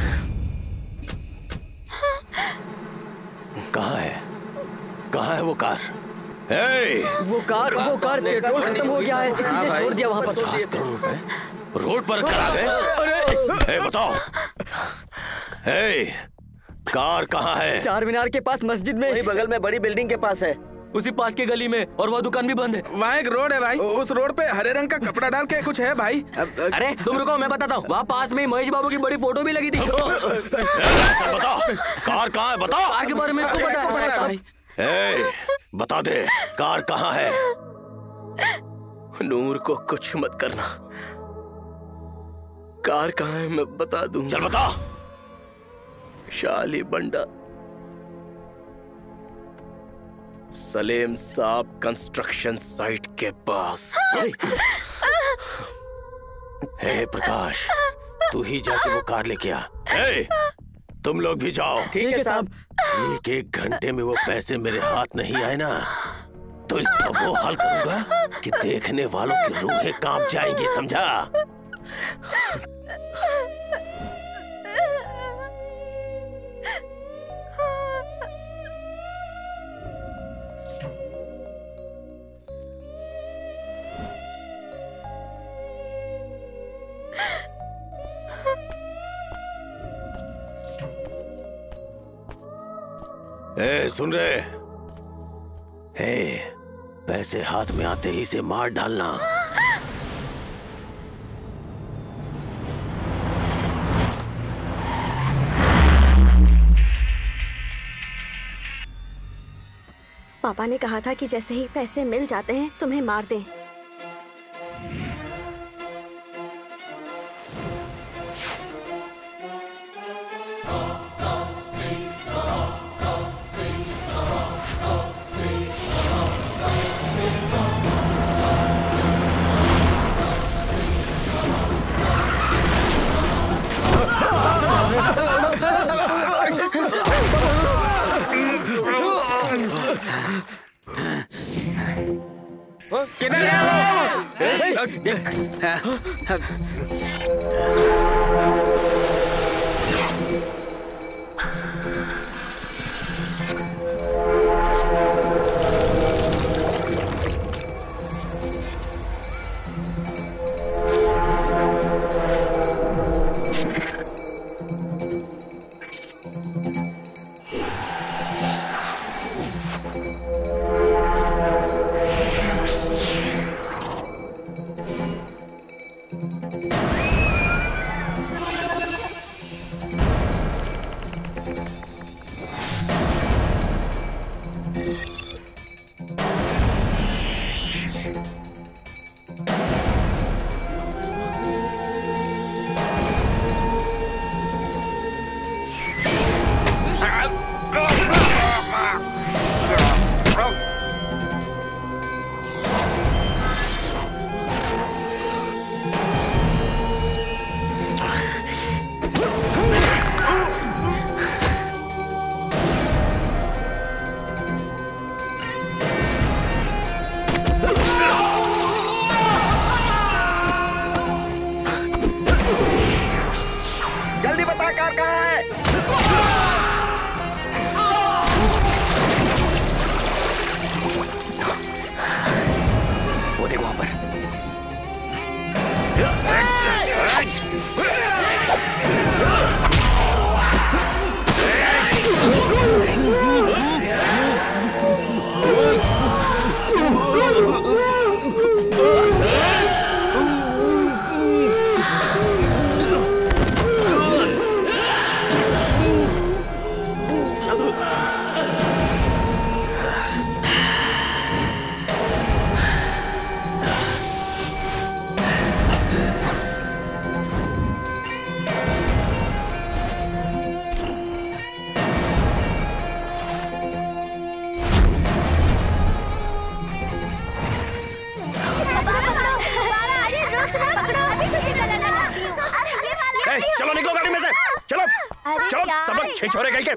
कहाँ है वो कार? वो कार पेट्रोल खत्म हो गया है, इसलिए छोड़ दिया वहाँ पर। 50 करोड़ रुपए रोड पर करा गए। अरे बताओ, कार कहाँ है? चार मीनार के पास मस्जिद में। वही बगल में बड़ी बिल्डिंग के पास है, उसी पास के गली में, और वह दुकान भी बंद है। वहाँ एक रोड है भाई, उस रोड पे हरे रंग का कपड़ा डाल के कुछ है भाई। अरे तुम रुको, मैं बताता हूँ। वहाँ पास में महेश बाबू की बड़ी फोटो भी लगी थी। बताओ कार कहाँ है? बताओ। कार के बारे में इसको पता है भाई। बता दे कार कहाँ है? नूर को कुछ मत करना। कार कहाँ है मैं बता दूं। चल बता। शाली बंडा, सलेम साहब कंस्ट्रक्शन साइट के पास। हे प्रकाश, तू ही जाके वो कार लेके आ। हे, तुम लोग भी जाओ। ठीक है साहब। एक घंटे में वो पैसे मेरे हाथ नहीं आए ना तो इसका वो हाल करूंगा कि देखने वालों की रूहें कांप जाएंगी, समझा? ए, सुन रहे? हे, पैसे हाथ में आते ही से मार डालना। पापा ने कहा था कि जैसे ही पैसे मिल जाते हैं तुम्हें मार दें। किधर है चलो निकलो गाड़ी में से, चलो चलो, सबक छिछोरे गई के।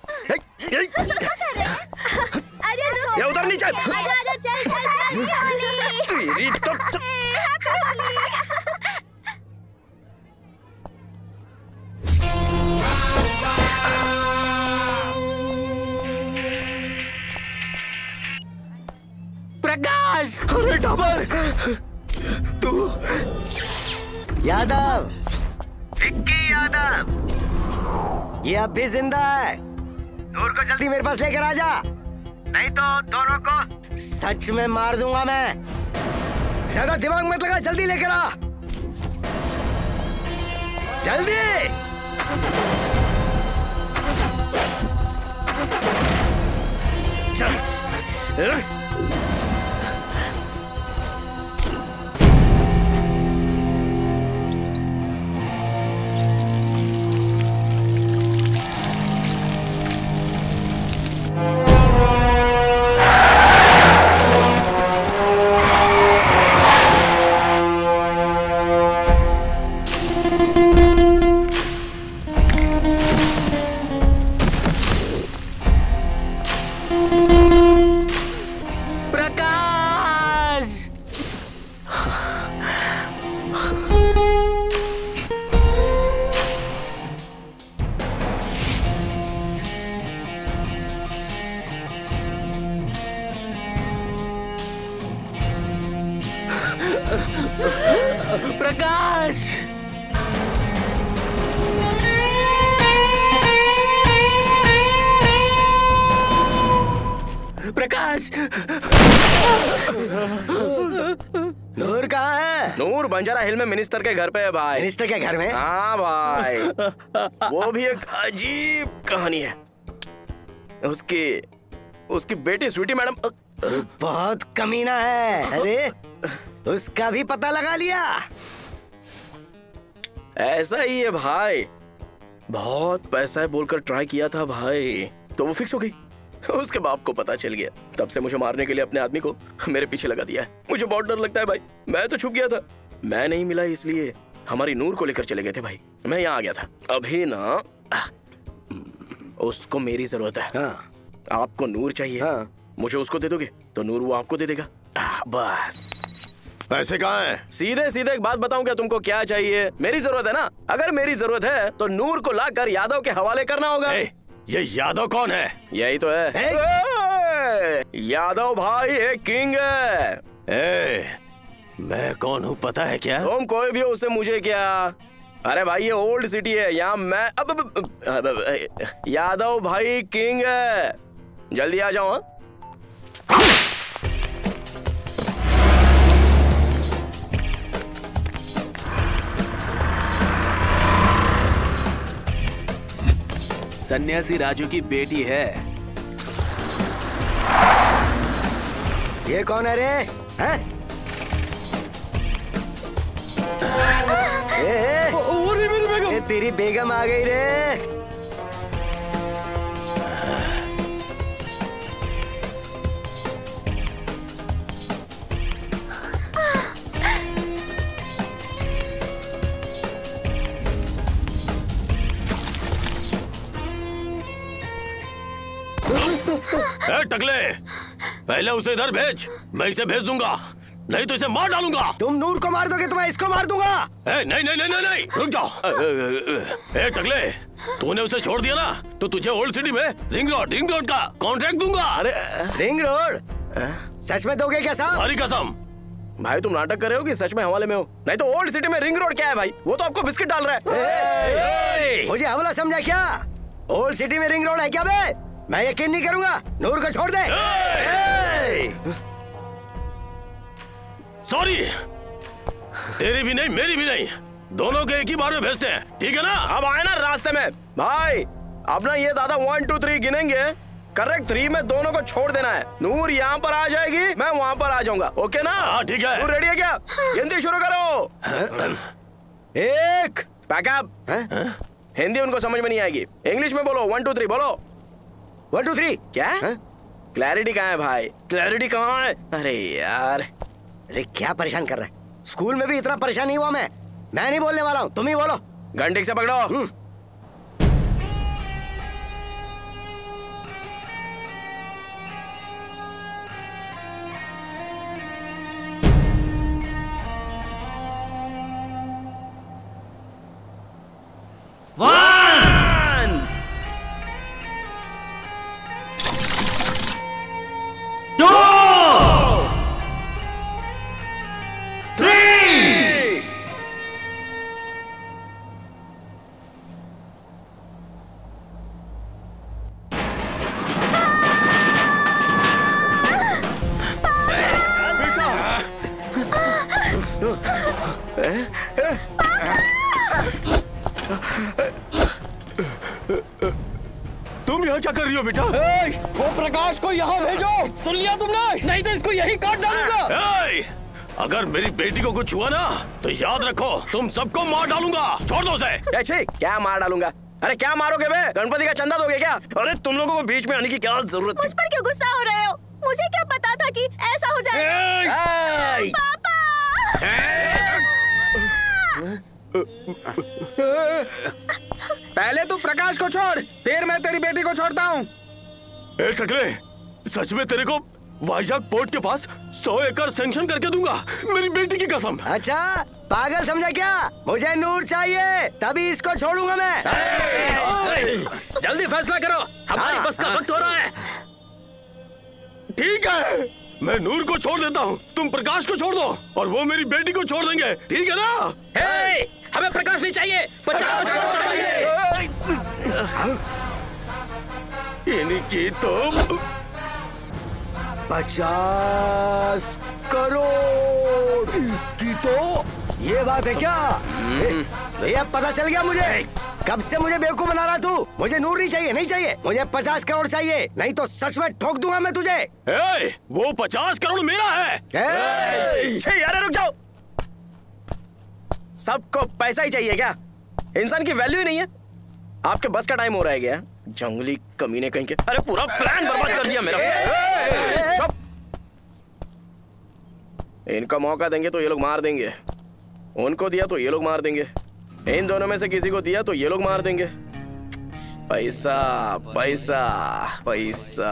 ये उधर नीचे। तेरी तो प्रकाश, अरे डाबर, तू यादव, विक्की यादव, ये अब भी जिंदा है। नूर को जल्दी मेरे पास लेकर आ जा, नहीं तो दोनों को सच में मार दूंगा मैं। ज्यादा दिमाग मत लगा, जल्दी लेकर आ, जल्दी। प्रकाश प्रकाश नूर कहाँ है? नूर बंजारा हिल में मिनिस्टर के घर पे है भाई। मिनिस्टर के घर में? हाँ भाई। वो भी एक अजीब कहानी है। उसकी बेटी स्वीटी मैडम बहुत कमीना है। अरे उसका भी पता लगा लिया? ऐसा ही है भाई, बहुत पैसा है बोलकर ट्राई किया था भाई, तो वो फिक्स हो गई। उसके बाप को पता चल गया, तब से मुझे मारने के लिए अपने आदमी को मेरे पीछे लगा दिया है। मुझे बहुत डर लगता है भाई, मैं तो छुप गया था। मैं नहीं मिला इसलिए हमारी नूर को लेकर चले गए थे भाई। मैं यहाँ आ गया था। अभी ना उसको मेरी जरूरत है। हाँ। आपको नूर चाहिए। हाँ। मुझे उसको दे दोगे तो नूर वो आपको दे देगा। बस। पैसे कहाँ हैं? सीधे सीधे एक बात बताऊं क्या तुमको, क्या चाहिए? मेरी जरूरत है ना, अगर मेरी जरूरत है तो नूर को लाकर यादव के हवाले करना होगा। ये यादव कौन है? यही तो है। यादव भाई एक किंग है। मैं कौन हूँ पता है क्या? तुम कोई भी हो, उससे मुझे क्या? अरे भाई ये ओल्ड सिटी है, यहाँ मैं अब यादव भाई किंग है। जल्दी आ जाओ। सन्यासी राजू की बेटी है। ये कौन है रे? हैं? ये तेरी बेगम आ गई रे। टकले, पहले उसे इधर भेज, मैं इसे भेज दूंगा, नहीं तो इसे मार डालूंगा। तुम नूर को मार दोगे तो मैं इसको मार दूंगा। नहीं नहीं नहीं नहीं नहीं, रुक जाओ। टकले, तूने उसे छोड़ दिया ना तो तुझे ओल्ड सिटी में रिंग रोड का कॉन्ट्रैक्ट दूंगा। अरे रिंग रोड? सच में दोगे क्या साहब? हरी कसम। भाई तुम नाटक कर रहे हो कि सच में हवाले में हो? नहीं तो ओल्ड सिटी में रिंग रोड क्या है भाई? वो तो आपको बिस्किट डाल रहा है। मुझे हवाला समझा क्या? ओल्ड सिटी में रिंग रोड है क्या बे? मैं यकीन नहीं करूंगा। नूर को छोड़ दे। सॉरी, तेरी भी नहीं मेरी भी नहीं, दोनों के एक ही बार में भेजते हैं, ठीक है ना? अब आए ना रास्ते में भाई, अब ना ये दादा 1 2 3 गिनेंगे, करेक्ट 3 में दोनों को छोड़ देना है। नूर यहाँ पर आ जाएगी, मैं वहाँ पर आ जाऊंगा। ओके ना? हाँ ठीक है। नूर रेडी है क्या? गिनती शुरू करो। 1 पैकअप। हिंदी उनको समझ में नहीं आएगी, इंग्लिश में बोलो। 1 2 3 बोलो। 1 2 3 क्या? क्लैरिटी कहाँ है भाई? क्लैरिटी कहाँ है? अरे यार, अरे क्या परेशान कर रहा है? स्कूल में भी इतना परेशान नहीं हुआ मैं नहीं बोलने वाला हूँ, तुम ही बोलो। घंटे से पकड़ो। तुम यहाँ क्या कर रही हो बेटा? वो प्रकाश को यहाँ भेजो। सुन लिया तुमने? नहीं तो इसको यही काट डालूंगा। अगर मेरी बेटी को कुछ हुआ ना तो याद रखो, तुम सबको मार डालूंगा। छोड़ दो उसे। क्या मार डालूंगा? अरे क्या मारोगे बे? गणपति का चंदा दोगे क्या? अरे तुम लोगों को बीच में आने की क्या जरूरत? मुझ पर क्यों गुस्सा हो रहे हो? मुझे क्या पता था कि ऐसा हो जाएगा। पापा! पहले तू प्रकाश को छोड़, फिर मैं तेरी बेटी को छोड़ता हूँ। टकले, सच में तेरे को वाइजाग पोर्ट के पास 100 एकड़ सैंक्शन करके दूंगा, मेरी बेटी की कसम। अच्छा, पागल समझा क्या? मुझे नूर चाहिए, तभी इसको छोड़ूंगा मैं। जल्दी फैसला करो, हमारी बस का वक्त हो रहा है। ठीक है, मैं नूर को छोड़ देता हूँ, तुम प्रकाश को छोड़ दो और वो मेरी बेटी को छोड़ देंगे, ठीक है ना? हे, हमें प्रकाश नहीं चाहिए, 50 करोड़ चाहिए। इनकी तो 50 करोड़, इसकी तो ये बात है क्या? भैया पता चल गया मुझे, कब से मुझे बेवकूफ बना रहा तू। मुझे नूर नहीं चाहिए, नहीं चाहिए, मुझे 50 करोड़ चाहिए, नहीं तो सच में ठोक दूंगा मैं तुझे। वो 50 करोड़ मेरा है। यार रुक जाओ, सबको पैसा ही चाहिए क्या? इंसान की वैल्यू ही नहीं है। आपके बस का टाइम हो रहा है क्या? जंगली कमीने कहीं के। अरे पूरा प्लान बर्बाद कर दिया मेरा। इनका मौका देंगे तो ये लोग मार देंगे, उनको दिया तो ये लोग मार देंगे, इन दोनों में से किसी को दिया तो ये लोग मार देंगे। पैसा पैसा पैसा।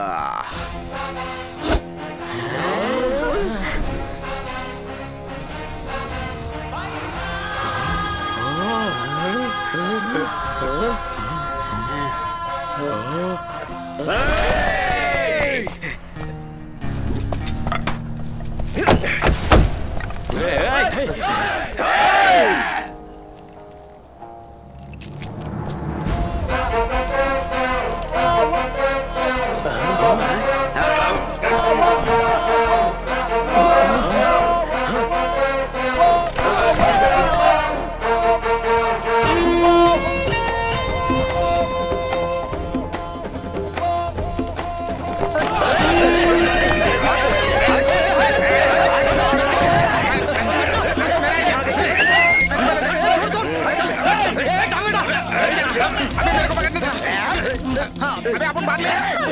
अरे अपन बात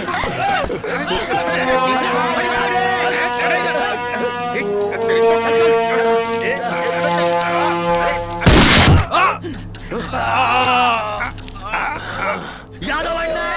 यादव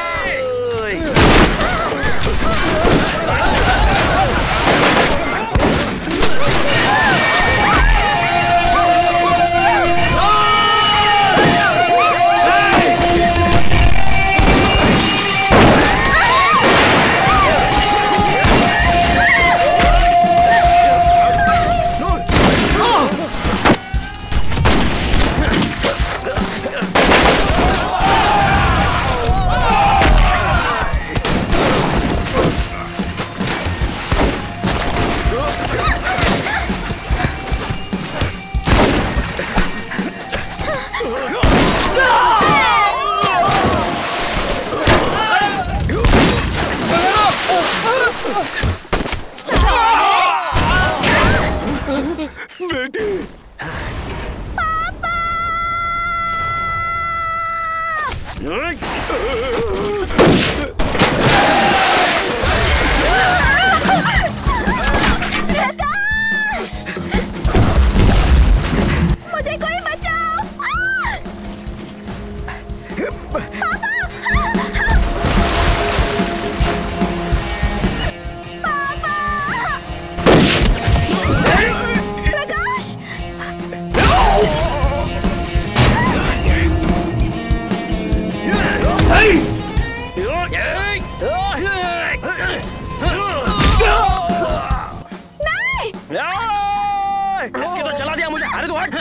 इसकी तो चला दिया मुझे। अरे तो हट।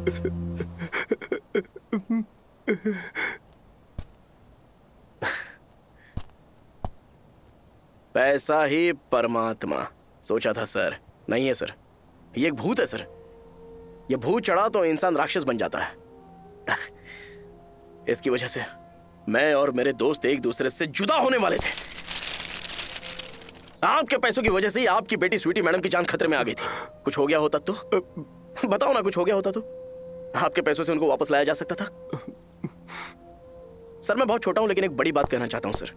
पैसा ही परमात्मा। सोचा था सर, नहीं है सर, ये एक भूत है सर। ये भूत चढ़ा तो इंसान राक्षस बन जाता है। इसकी वजह से मैं और मेरे दोस्त एक दूसरे से जुदा होने वाले थे। आपके पैसों की वजह से ही आपकी बेटी स्वीटी मैडम की जान खतरे में आ गई थी। कुछ हो गया होता तो बताओ ना, कुछ हो गया होता तो आपके पैसों से उनको वापस लाया जा सकता था। सर मैं बहुत छोटा हूं लेकिन एक बड़ी बात कहना चाहता हूं सर।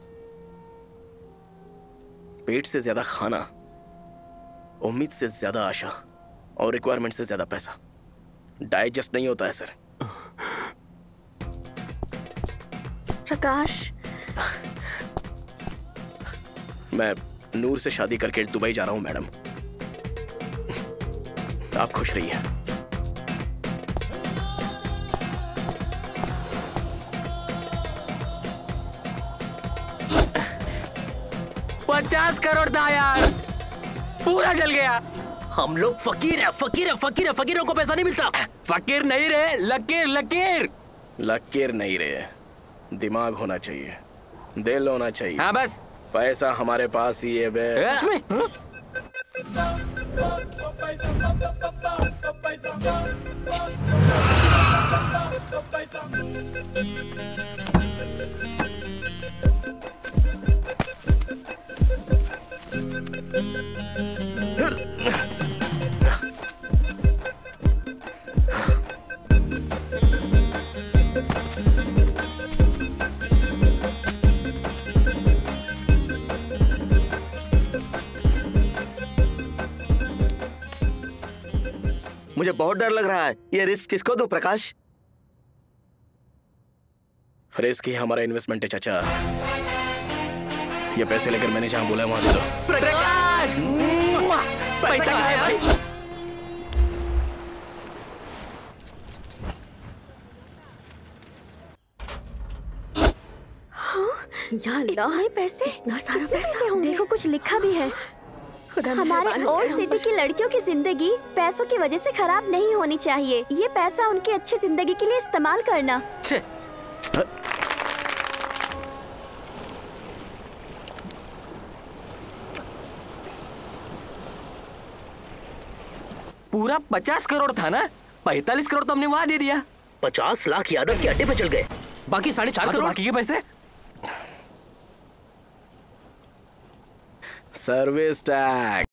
पेट से ज्यादा खाना, उम्मीद से ज्यादा आशा और रिक्वायरमेंट से ज्यादा पैसा डाइजेस्ट नहीं होता है सर। प्रकाश, मैं नूर से शादी करके दुबई जा रहा हूं मैडम। आप खुश रहिए। $50 करोड़ था यार, पूरा जल गया। हम लोग फकीर है, फकीर है, फकीर है, फकीरों को पैसा नहीं मिलता। फकीर नहीं रहे, लकीर लकीर। लकीर नहीं रहे, दिमाग होना चाहिए, दिल होना चाहिए। हाँ बस, पैसा हमारे पास ही है बे। सच में? मुझे बहुत डर लग रहा है। ये रिस्क किसको दूं प्रकाश? रिस्क ही हमारा इन्वेस्टमेंट है चाचा। ये पैसे लेकर मैंने जहां बोला वहां दे दो। प्रकाश, पैसा कहाँ है भाई? या अल्लाह, पैसे, इतना सारा पैसा होंगे। देखो कुछ लिखा भी है। हमारे ओल्ड सिटी की लड़कियों की जिंदगी पैसों की वजह से खराब नहीं होनी चाहिए। ये पैसा उनकी अच्छी जिंदगी के लिए इस्तेमाल करना। पूरा 50 करोड़ था ना, 45 करोड़ तो हमने वहां दे दिया। 50 लाख यादव के अड्डे पे चल गए, बाकी 4.5 करोड़ बाकी के पैसे सर्विस टैक्स।